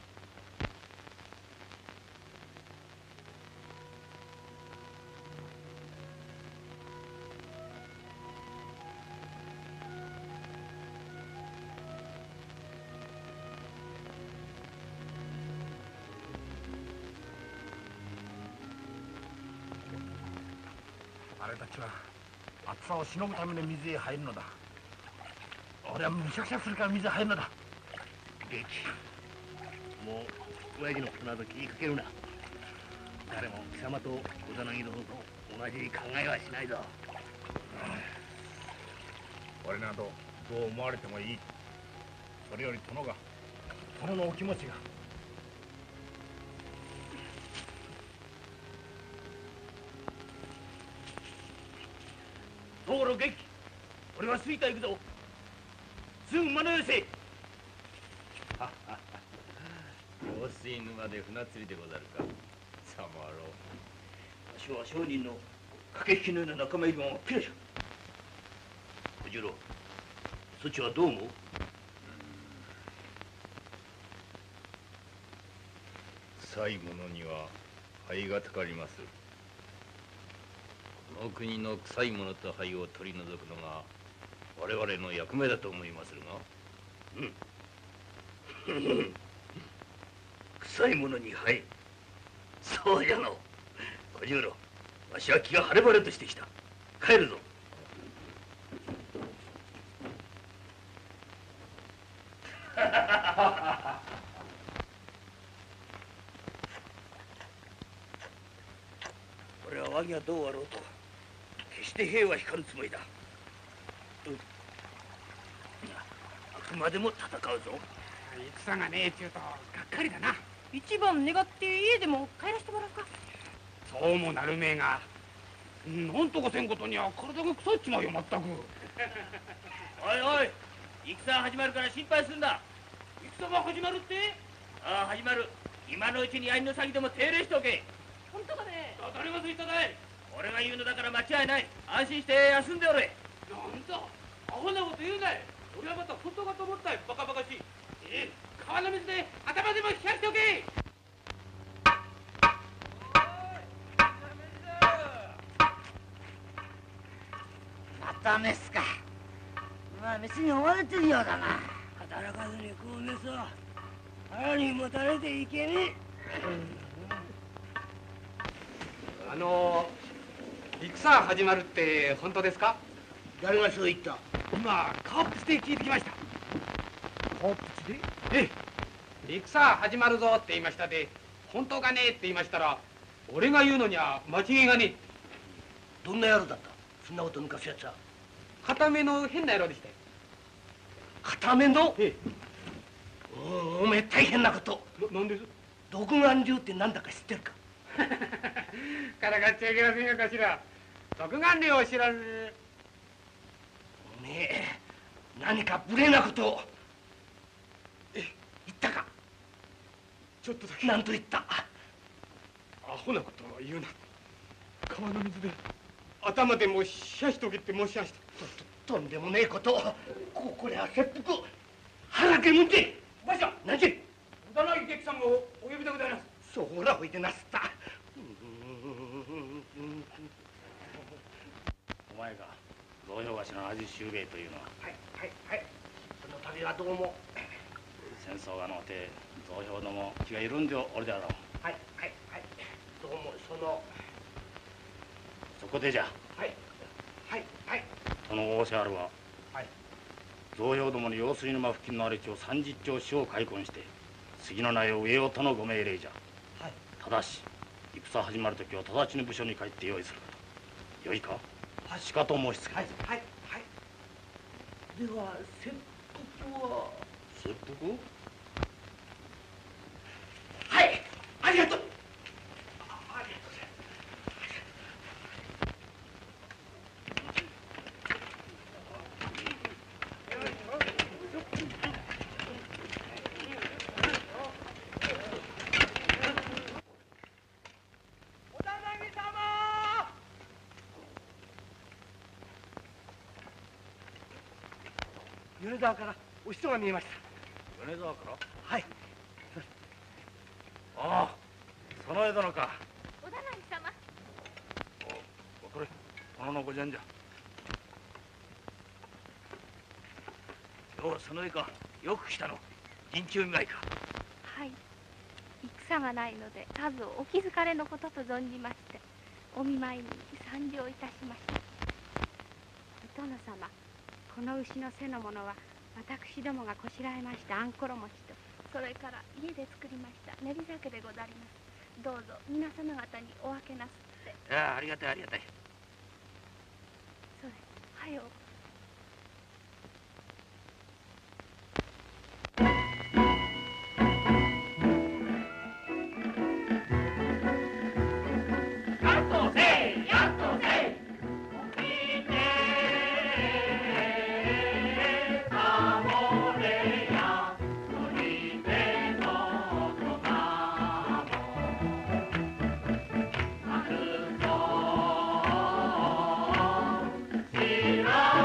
Speaker 10: あれたちは暑さをしのぐために水へ入るのだ。俺はむしゃくしゃするから水へ入るのだ。
Speaker 1: 元気、もう親父のことなど気にかけるな。誰も貴様と小柳殿と同じ考えはしないぞ。
Speaker 10: 俺などどう思われてもいい。それより殿のお気持ちが。
Speaker 2: 道路元気、俺は吹田行くぞ。すぐ馬の寄せ。
Speaker 13: 用水沼で船釣りでござるか。さまろう。
Speaker 2: わしは商人の駆け引きのような仲間入りもピラじゃ。小十郎、そちはどう思う？
Speaker 13: 最後のには灰がたかります。この国の臭いものと灰を取り除くのが我々の役目だと思いまするが。
Speaker 2: 臭いものに灰。そうじゃの。小十郎、わしは気が晴れ晴れとしてきた。帰るぞ。俺は和議がどうあろうと決して兵は引かぬつもりだ。あくまでも戦うぞ。
Speaker 10: 戦がねえちゅうとがっかりだな。
Speaker 14: 一番願って家でも帰らせてもらうか。
Speaker 10: そうもなるめえが、なんとかせんことには体が腐っちまうよまったく。
Speaker 2: おいおい、戦始まるから心配するんだ。
Speaker 10: 戦が始まるって？
Speaker 2: ああ、始まる。今のうちに槍の先でも手入れしておけ。
Speaker 14: 本当かね。
Speaker 10: 誰がついただい？
Speaker 2: 俺が言うのだから間違いない。安心して休んでおれ。
Speaker 10: なんだ、アホなこと言うなよ。俺はまた本当かと思ったよ、バカバカしい。川の水で頭でも冷やしておけ。
Speaker 12: またメスか。まあメスに追われてるようだな。
Speaker 11: 働かずに食うメスは腹にもたれていけねえ。
Speaker 10: 戦始まるって本当ですか？
Speaker 12: 誰がそう言った？
Speaker 10: 今川っぷちで聞いてきました。
Speaker 12: 川っぷちで？
Speaker 10: ええ、戦始まるぞって言いましたで、本当かねえって言いましたら、俺が言うのには間違いがねえ。
Speaker 12: どんな野郎だった？そんなこと抜かすやつは。
Speaker 10: 固めの変な野郎でしたよ。
Speaker 12: 固めの？
Speaker 10: ええ。
Speaker 12: おめえ大変なこと。
Speaker 10: なんです？
Speaker 12: 独眼竜って何だか知ってるか？
Speaker 10: からかっちゃいけませんよ、頭。独眼竜を知らず。
Speaker 12: おめえ何か無礼なことを言ったか？
Speaker 10: ちょっとだけ。
Speaker 12: 何と言った？
Speaker 10: アホなことを言うな。川の水で頭でも冷やしておけって申しました。
Speaker 12: とんでもねえこと。これは切腹。腹けむんで。
Speaker 10: おばあちゃん、
Speaker 12: 何じ
Speaker 10: 無駄なぎさんをお呼びでございます。
Speaker 12: そうらほいでなすった。
Speaker 4: お前か、増票頭の味周兵衛というのは。
Speaker 12: はいはいはい。この度はどうも。
Speaker 4: 戦争がのうて増票ども気が緩んでおるであろう。
Speaker 12: はいはいはい。どうも
Speaker 4: そこでじゃ。
Speaker 12: はいはいはい。
Speaker 4: その大瀬原は。
Speaker 12: はい。
Speaker 4: 増票どもの用水沼付近の荒れ地を30丁死を開墾して杉の苗を植えようとのご命令じゃ。
Speaker 12: はい。
Speaker 4: ただし戦始まるときは直ちに部署に帰って用意すること。よいか？
Speaker 12: はい。
Speaker 4: しかと申しつけ。
Speaker 12: はいはいはい。では切腹は？
Speaker 4: 切腹？
Speaker 12: はい。ありがとう。米沢からお人が見えました。
Speaker 4: 米沢から？
Speaker 12: はい。
Speaker 4: ああ、その江戸のか。
Speaker 6: おだなぎ様。
Speaker 4: これ、このごじゃんじゃ。
Speaker 2: 今日はその絵か。よく来たの。陣中見舞いか。
Speaker 6: はい。戦がないのでさぞお気づかれのことと存じましてお見舞いに参上いたしました。お殿様、この牛の背のものは私どもがこしらえましたあんころ餅とそれから家で作りました練り酒でござります。どうぞ皆様方にお分けなすって。
Speaker 2: ああ、ありがたいありがたい。
Speaker 6: それはよう。
Speaker 15: 知ら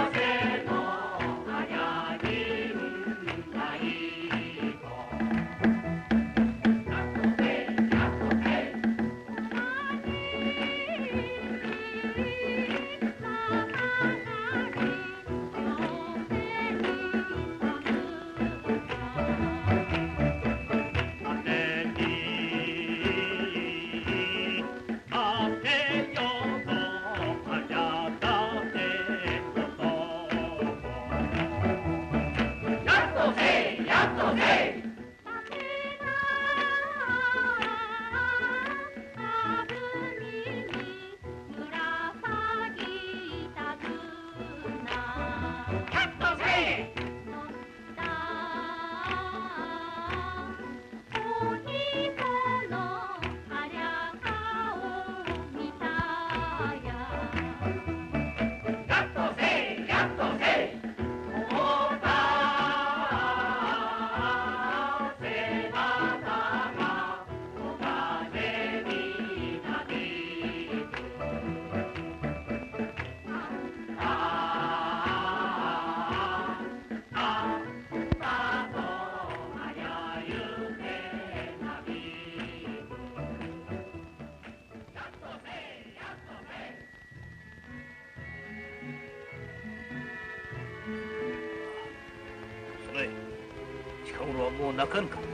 Speaker 2: もう泣かぬか。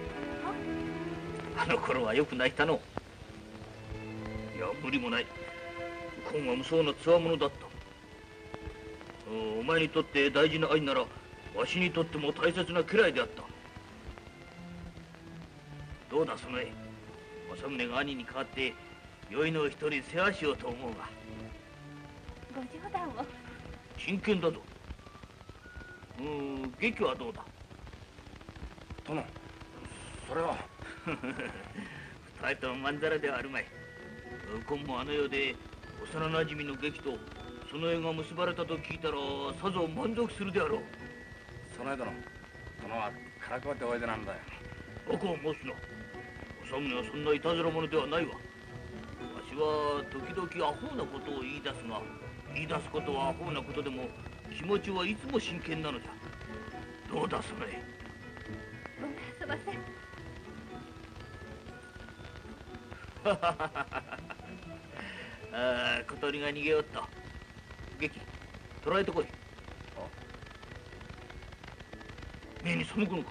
Speaker 2: あの頃はよく泣いたの。いや無理もない。右近は無双のつわものだった。お前にとって大事な兄ならわしにとっても大切な家来であった。どうだその絵、政宗が兄に代わってよいのを一人世話しようと思うが。
Speaker 6: ご冗談を。
Speaker 2: 真剣だぞ。劇はどうだ。
Speaker 10: 殿、それは
Speaker 2: 二人ともまんざらではあるまい。今もあの世で幼なじみの劇とその絵が結ばれたと聞いたらさぞ満足するであろう。
Speaker 10: その間の殿はからかわっておいでなんだよ。
Speaker 2: 僕を申すな。政宗はそんないたずら者ではないわ。わしは時々アホなことを言い出すが、言い出すことはアホなことでも気持ちはいつも真剣なのじゃ。どうだその絵。
Speaker 6: ごめんなさません。
Speaker 2: ああ、小鳥が逃げおった。劇、捕らえてこい。目に背くのか。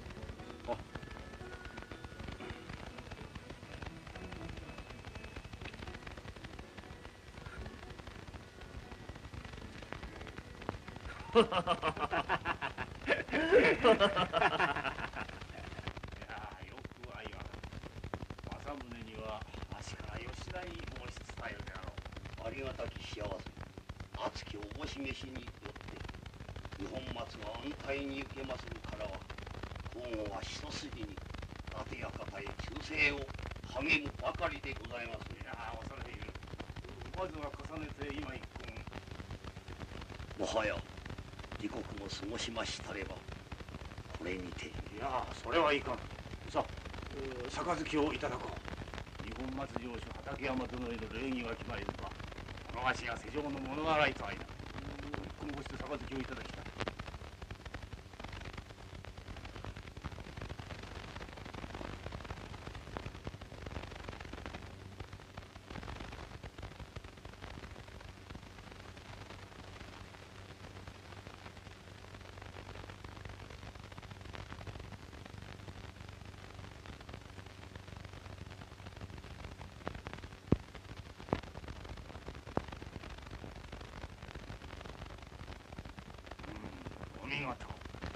Speaker 4: いやよく相わ政宗にはわしから吉田に申し伝えるであろう。
Speaker 5: ありがたき幸せ、熱きおぼし飯によって二本松は安泰に行けまするからは、今後は一筋に伊達や方へ忠誠を励むばかりでございます。
Speaker 4: いや恐れ入る。まずは重ねて今一
Speaker 5: もはや時刻も過ごしましたればこれにて。
Speaker 4: いやそれはいかん。さあ杯をいただこう。二本松城主畠山殿への礼儀は決まりずか、このわしが世上の物笑いと間このごして杯をいただきたい。お見事。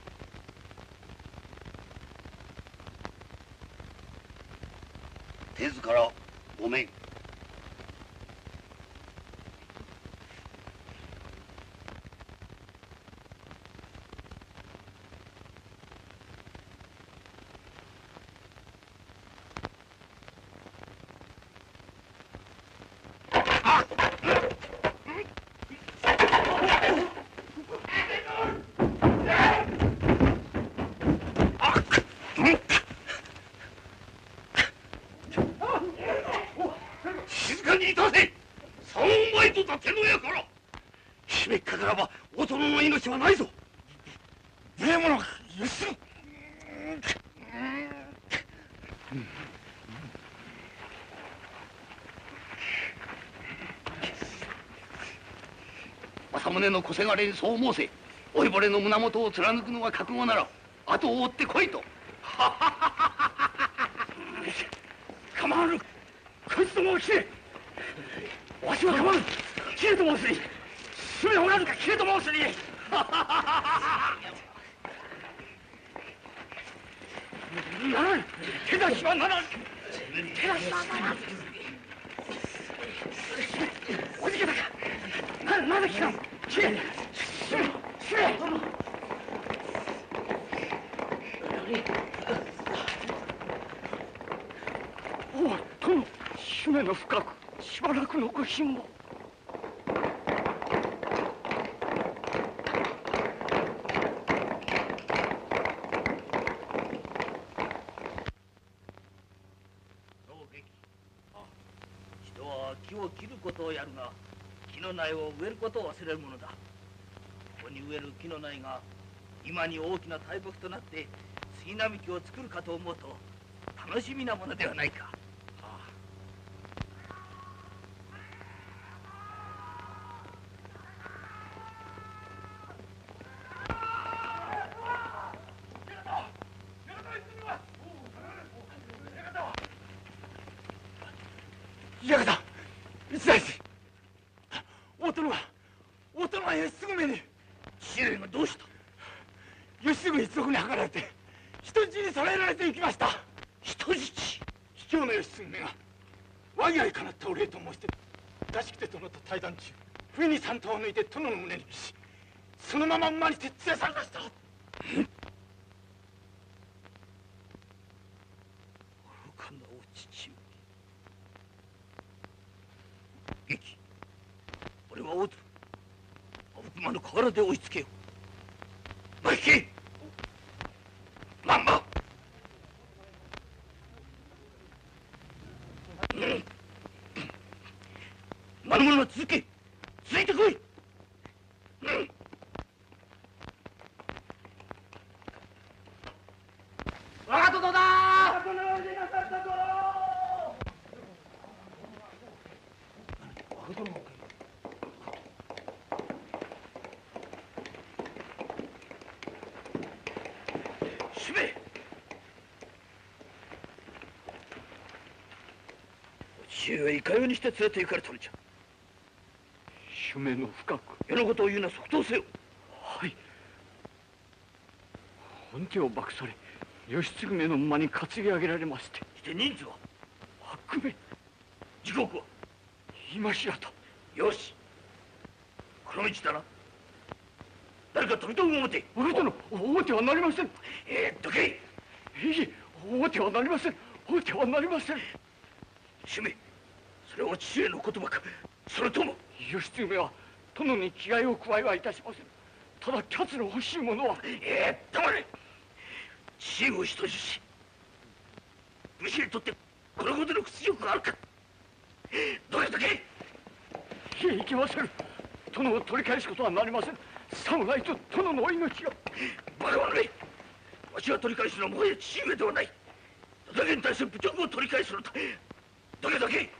Speaker 5: 手ずからごめん。
Speaker 8: 静かにいたせ。三枚とだ手のやから締めかからば大殿の命はないぞ。無礼者が許す。政宗の小せがれにそう申せ。老いぼれの胸元を貫くのが覚悟なら後を追ってこいと。構わぬ。こいつとも切れ。わしは構わぬ。切れと申すに。締めおらぬか切れと申すに。ならん。手出しはならん。手出しはならん。おじけたか。なぜ聞かん。切れ。締め。締め。おい、殿。締めの深くしばらくのご辛抱。
Speaker 2: 人は木を切ることをやるが木の苗を植えることを忘れるものだ。ここに植える木の苗が今に大きな大木となって杉並木を作るかと思うと楽しみなものではないか。
Speaker 10: かられて人質にされられていきました。
Speaker 2: 人質？
Speaker 10: 卑怯な義経が我が家かなったお礼と申してらしくて殿と対談中不意に三刀を抜いて殿の胸にしそのまま馬にて連れ去りました。
Speaker 2: 愚かなお父上。劇俺は大津阿武隈の河原で追いつけよう。マイキーマンママルモルは続け続いてこい。
Speaker 12: 我が殿だ
Speaker 2: 主兵衛、お父上はいかようにして連れて行かれたのじゃ。
Speaker 10: 主命の深く
Speaker 2: 世のことを言うな、即答せよ。
Speaker 10: はい。本家を幕され義経めの馬に担ぎ上げられまして。
Speaker 2: して人数は？
Speaker 10: 8名。
Speaker 2: 時刻は？
Speaker 10: 今しらと。
Speaker 2: よし、この道だな。誰か飛び飛ぶ表。
Speaker 10: 若殿、表はなりません。
Speaker 2: どけ。
Speaker 10: いえ、表はなりません。表はなりません。
Speaker 2: 主命、それはお父上の言葉か、それとも。
Speaker 10: 義経は殿に気概を加えはいたしません。ただキャツの欲しいものは。
Speaker 2: 黙れ。父上を人質し武士にとってこれほどの屈辱があるか。どけどけ。
Speaker 10: いえ、いけません。殿を取り返すことはなりません。さもないと殿のお命が。
Speaker 2: バカ者め、わしが取り返すのはもはや父上ではない。だけに対して侮辱を取り返すのだ。どけどけ。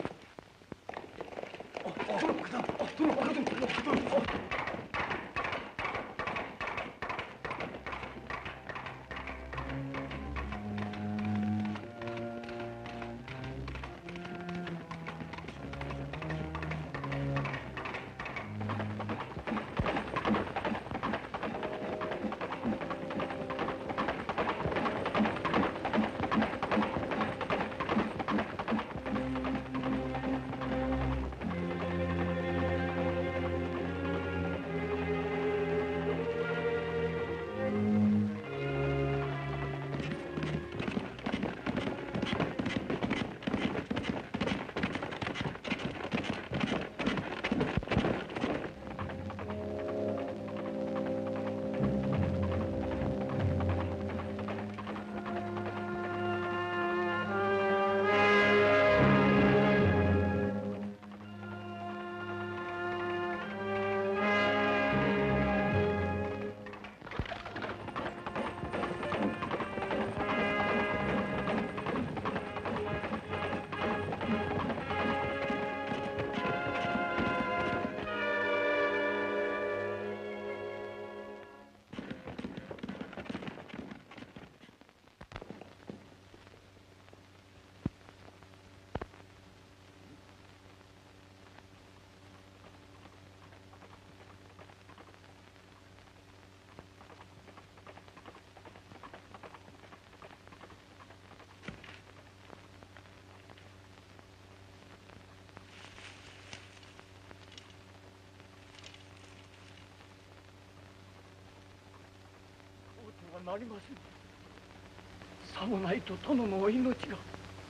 Speaker 10: なりません。さもないと殿のお命が。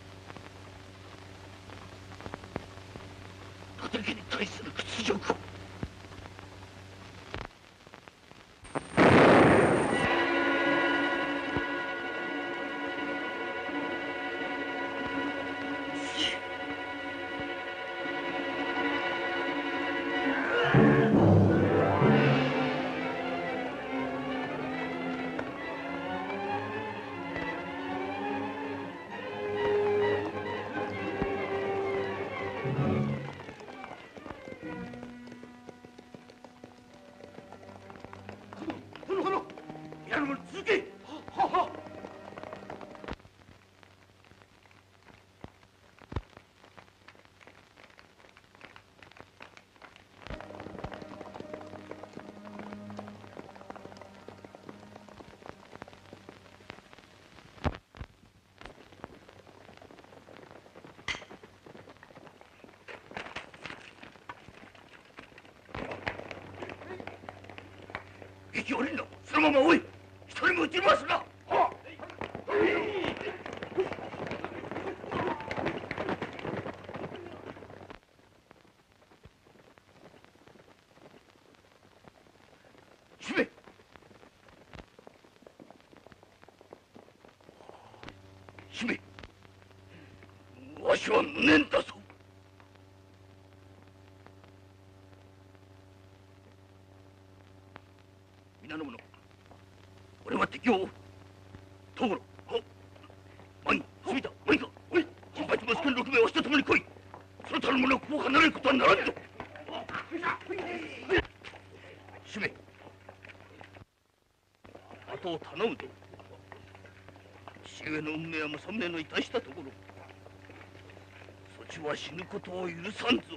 Speaker 2: 畑に対する屈辱を。 敵降りるな。そのまま追い。一人も撃ちますな。姫。姫。わしは念だぞ。皆の者、俺は敵を追う。東五郎、マギ、住田、マギか、おい、金八マスケン6名わしと共に来い。その他の者はここを離れることはならんぞ。姫、後を頼むぞ。父上の運命は政宗の致したところ、そちは死ぬことを許さんぞ。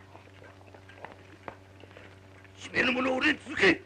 Speaker 2: 使命の者を俺に続け。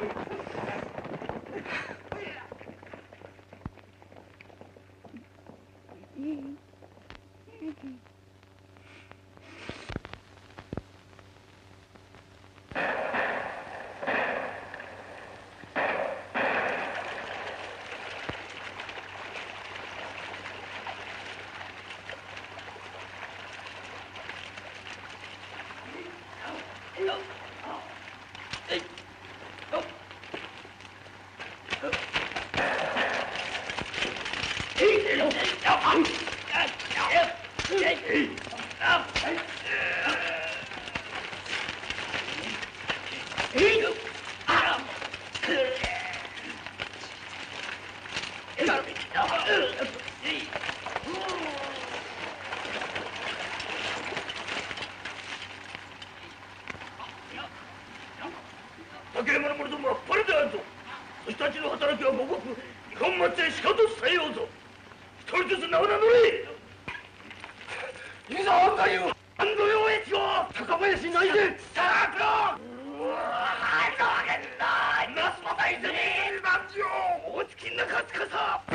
Speaker 2: 竹山の者どもはバレであるぞ。そしたちの働きはごごく日本松へしかと伝えようぞ。一人ずつ名を名乗れ。いざ安太夫安土陽越後高林内前さあ黒うわーざけんな那須又泉万丈大月中司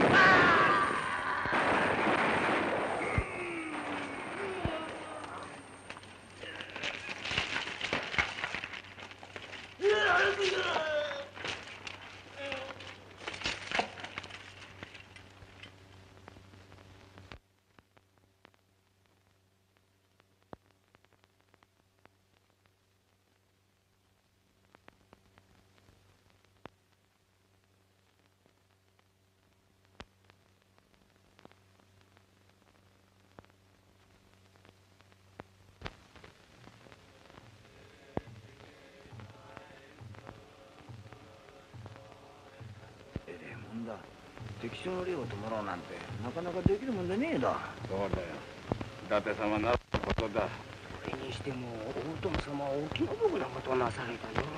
Speaker 12: 敵将の霊を弔うなんてなかなかできるもんでねえだ。
Speaker 10: そうだよ。伊達様なったことだ。
Speaker 12: それにしても大友様はお気の毒なことをなされたよ。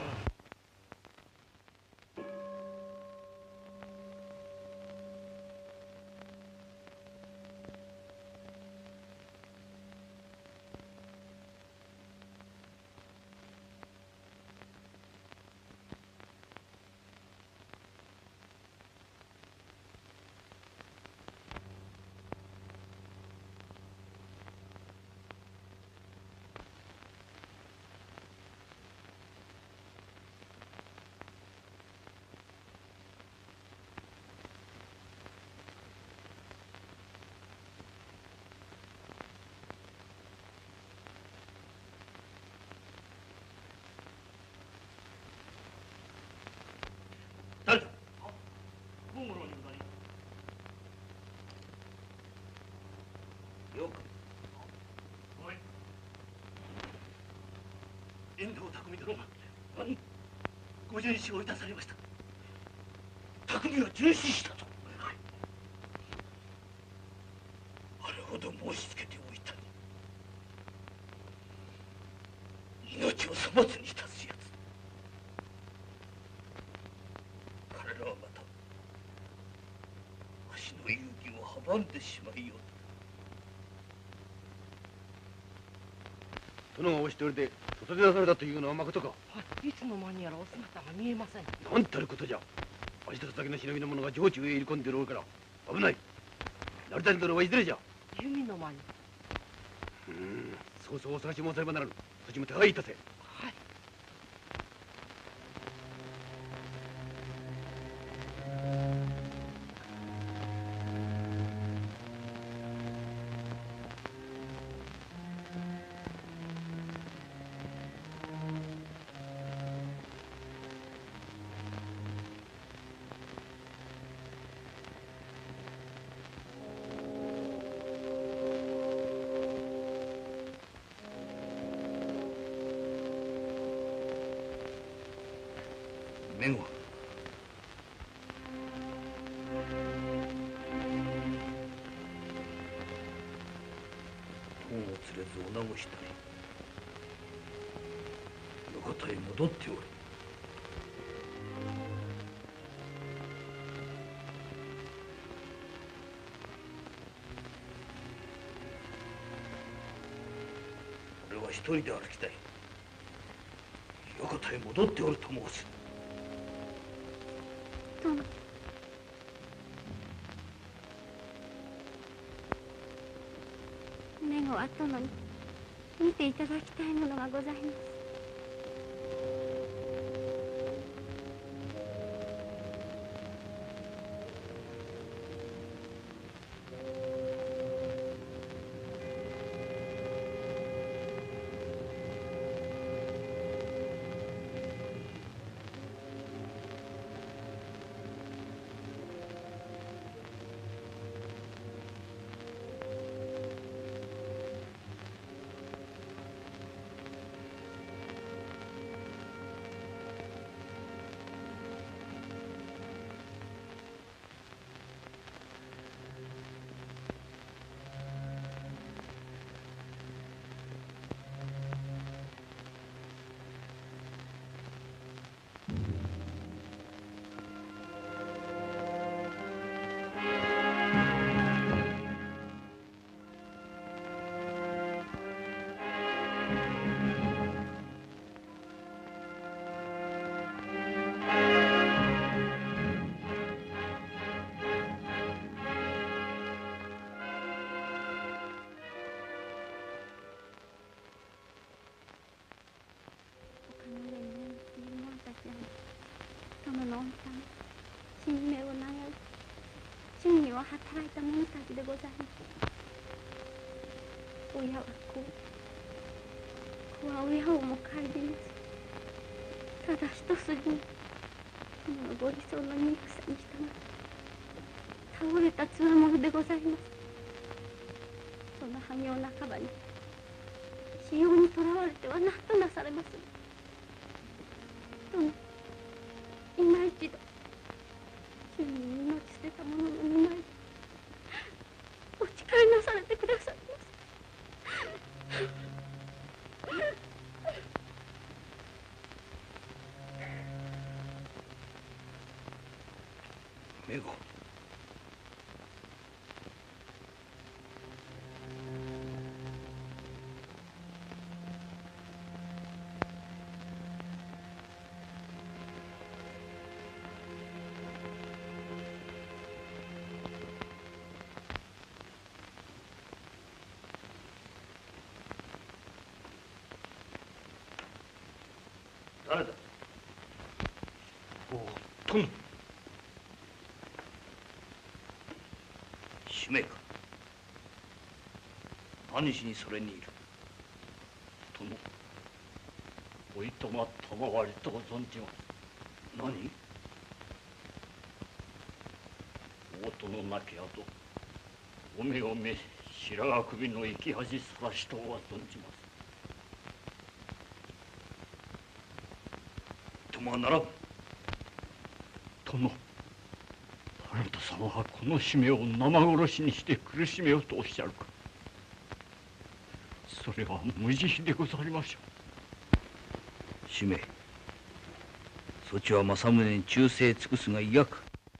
Speaker 2: 誰だ。本五郎にござり。よく。おい。遠藤匠殿が。何。ご殉死をいたされました。匠は殉死したと。はい。あれほど申し付けておいたに。命を粗末にいたすやつ。彼らはまたわしの勇気を阻んでしまいよう
Speaker 10: だ。殿がお一人で外で出されたというのはまことか。
Speaker 7: いつの間にやらお姿が見えません。
Speaker 10: なんたることじゃ。わしと先の忍びの者が城中へ入り込んでおるから危ない。成谷殿はいずれじゃ。
Speaker 7: 弓の間に。
Speaker 10: そうそうお探し申さればならぬ。そちも手配いたせ。
Speaker 7: はい。
Speaker 2: めご本を連れず女子したり館へ戻っておる。俺は一人で歩きたい。館へ戻っておると申す。
Speaker 6: 殿。めごは殿に見ていただきたいものがございます。殿の御霊、死に目を長い真理を働いた者たちでございます。親は子、子は親をも顧みず、ただ一筋に殿のご理想の憎さに従って倒れたつわものでございます。その破行半ばに使用にとらわれては何となされます。殿、今一度主に命捨てた者の見舞いでお誓いなされてくださいませ。
Speaker 2: めご、
Speaker 1: 誰だ。
Speaker 2: おお、殿。使命か。何しにそれにいる。
Speaker 1: 殿、おいとま賜りと存じます。
Speaker 2: 何。
Speaker 1: 大殿亡き後、おめおめ白髪首の生き恥さらしとは存じます。
Speaker 2: ともはならん。
Speaker 1: 殿、あなた様はこの姫を生殺しにして苦しめようとおっしゃるか。それは無慈悲でござりましょ
Speaker 2: う。使命、そちは政宗に忠誠尽くすが嫌か。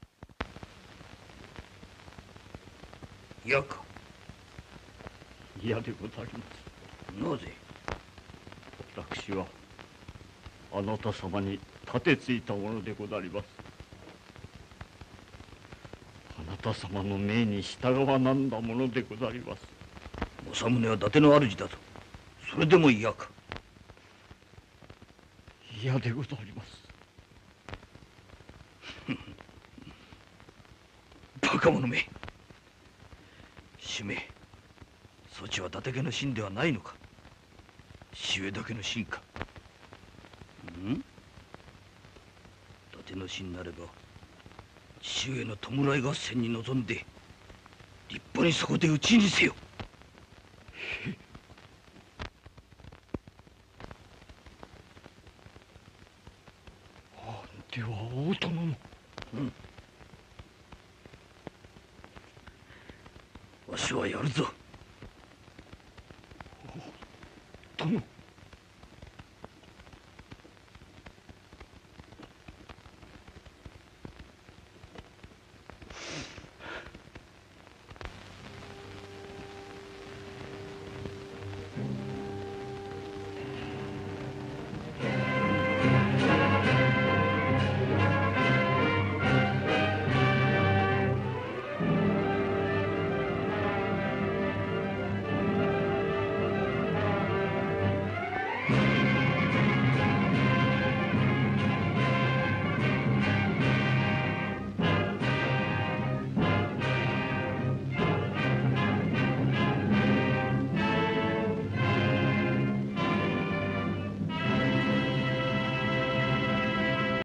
Speaker 2: 嫌か。
Speaker 1: 嫌でござります。
Speaker 2: なぜ。
Speaker 1: 私はあなた様に立てついたものでござります。あなた様の命に従わなんだものでござります。
Speaker 2: 政宗は伊達の主だぞ。それでも嫌か。
Speaker 1: 嫌でござります。
Speaker 2: バカ者め。使命、そちは伊達家の臣ではないのか。主江だけの臣か。ん？伊達の臣なれば父上の弔い合戦に臨んで立派にそこで討ちにせよ。
Speaker 3: では大友も。
Speaker 2: わしはやるぞ。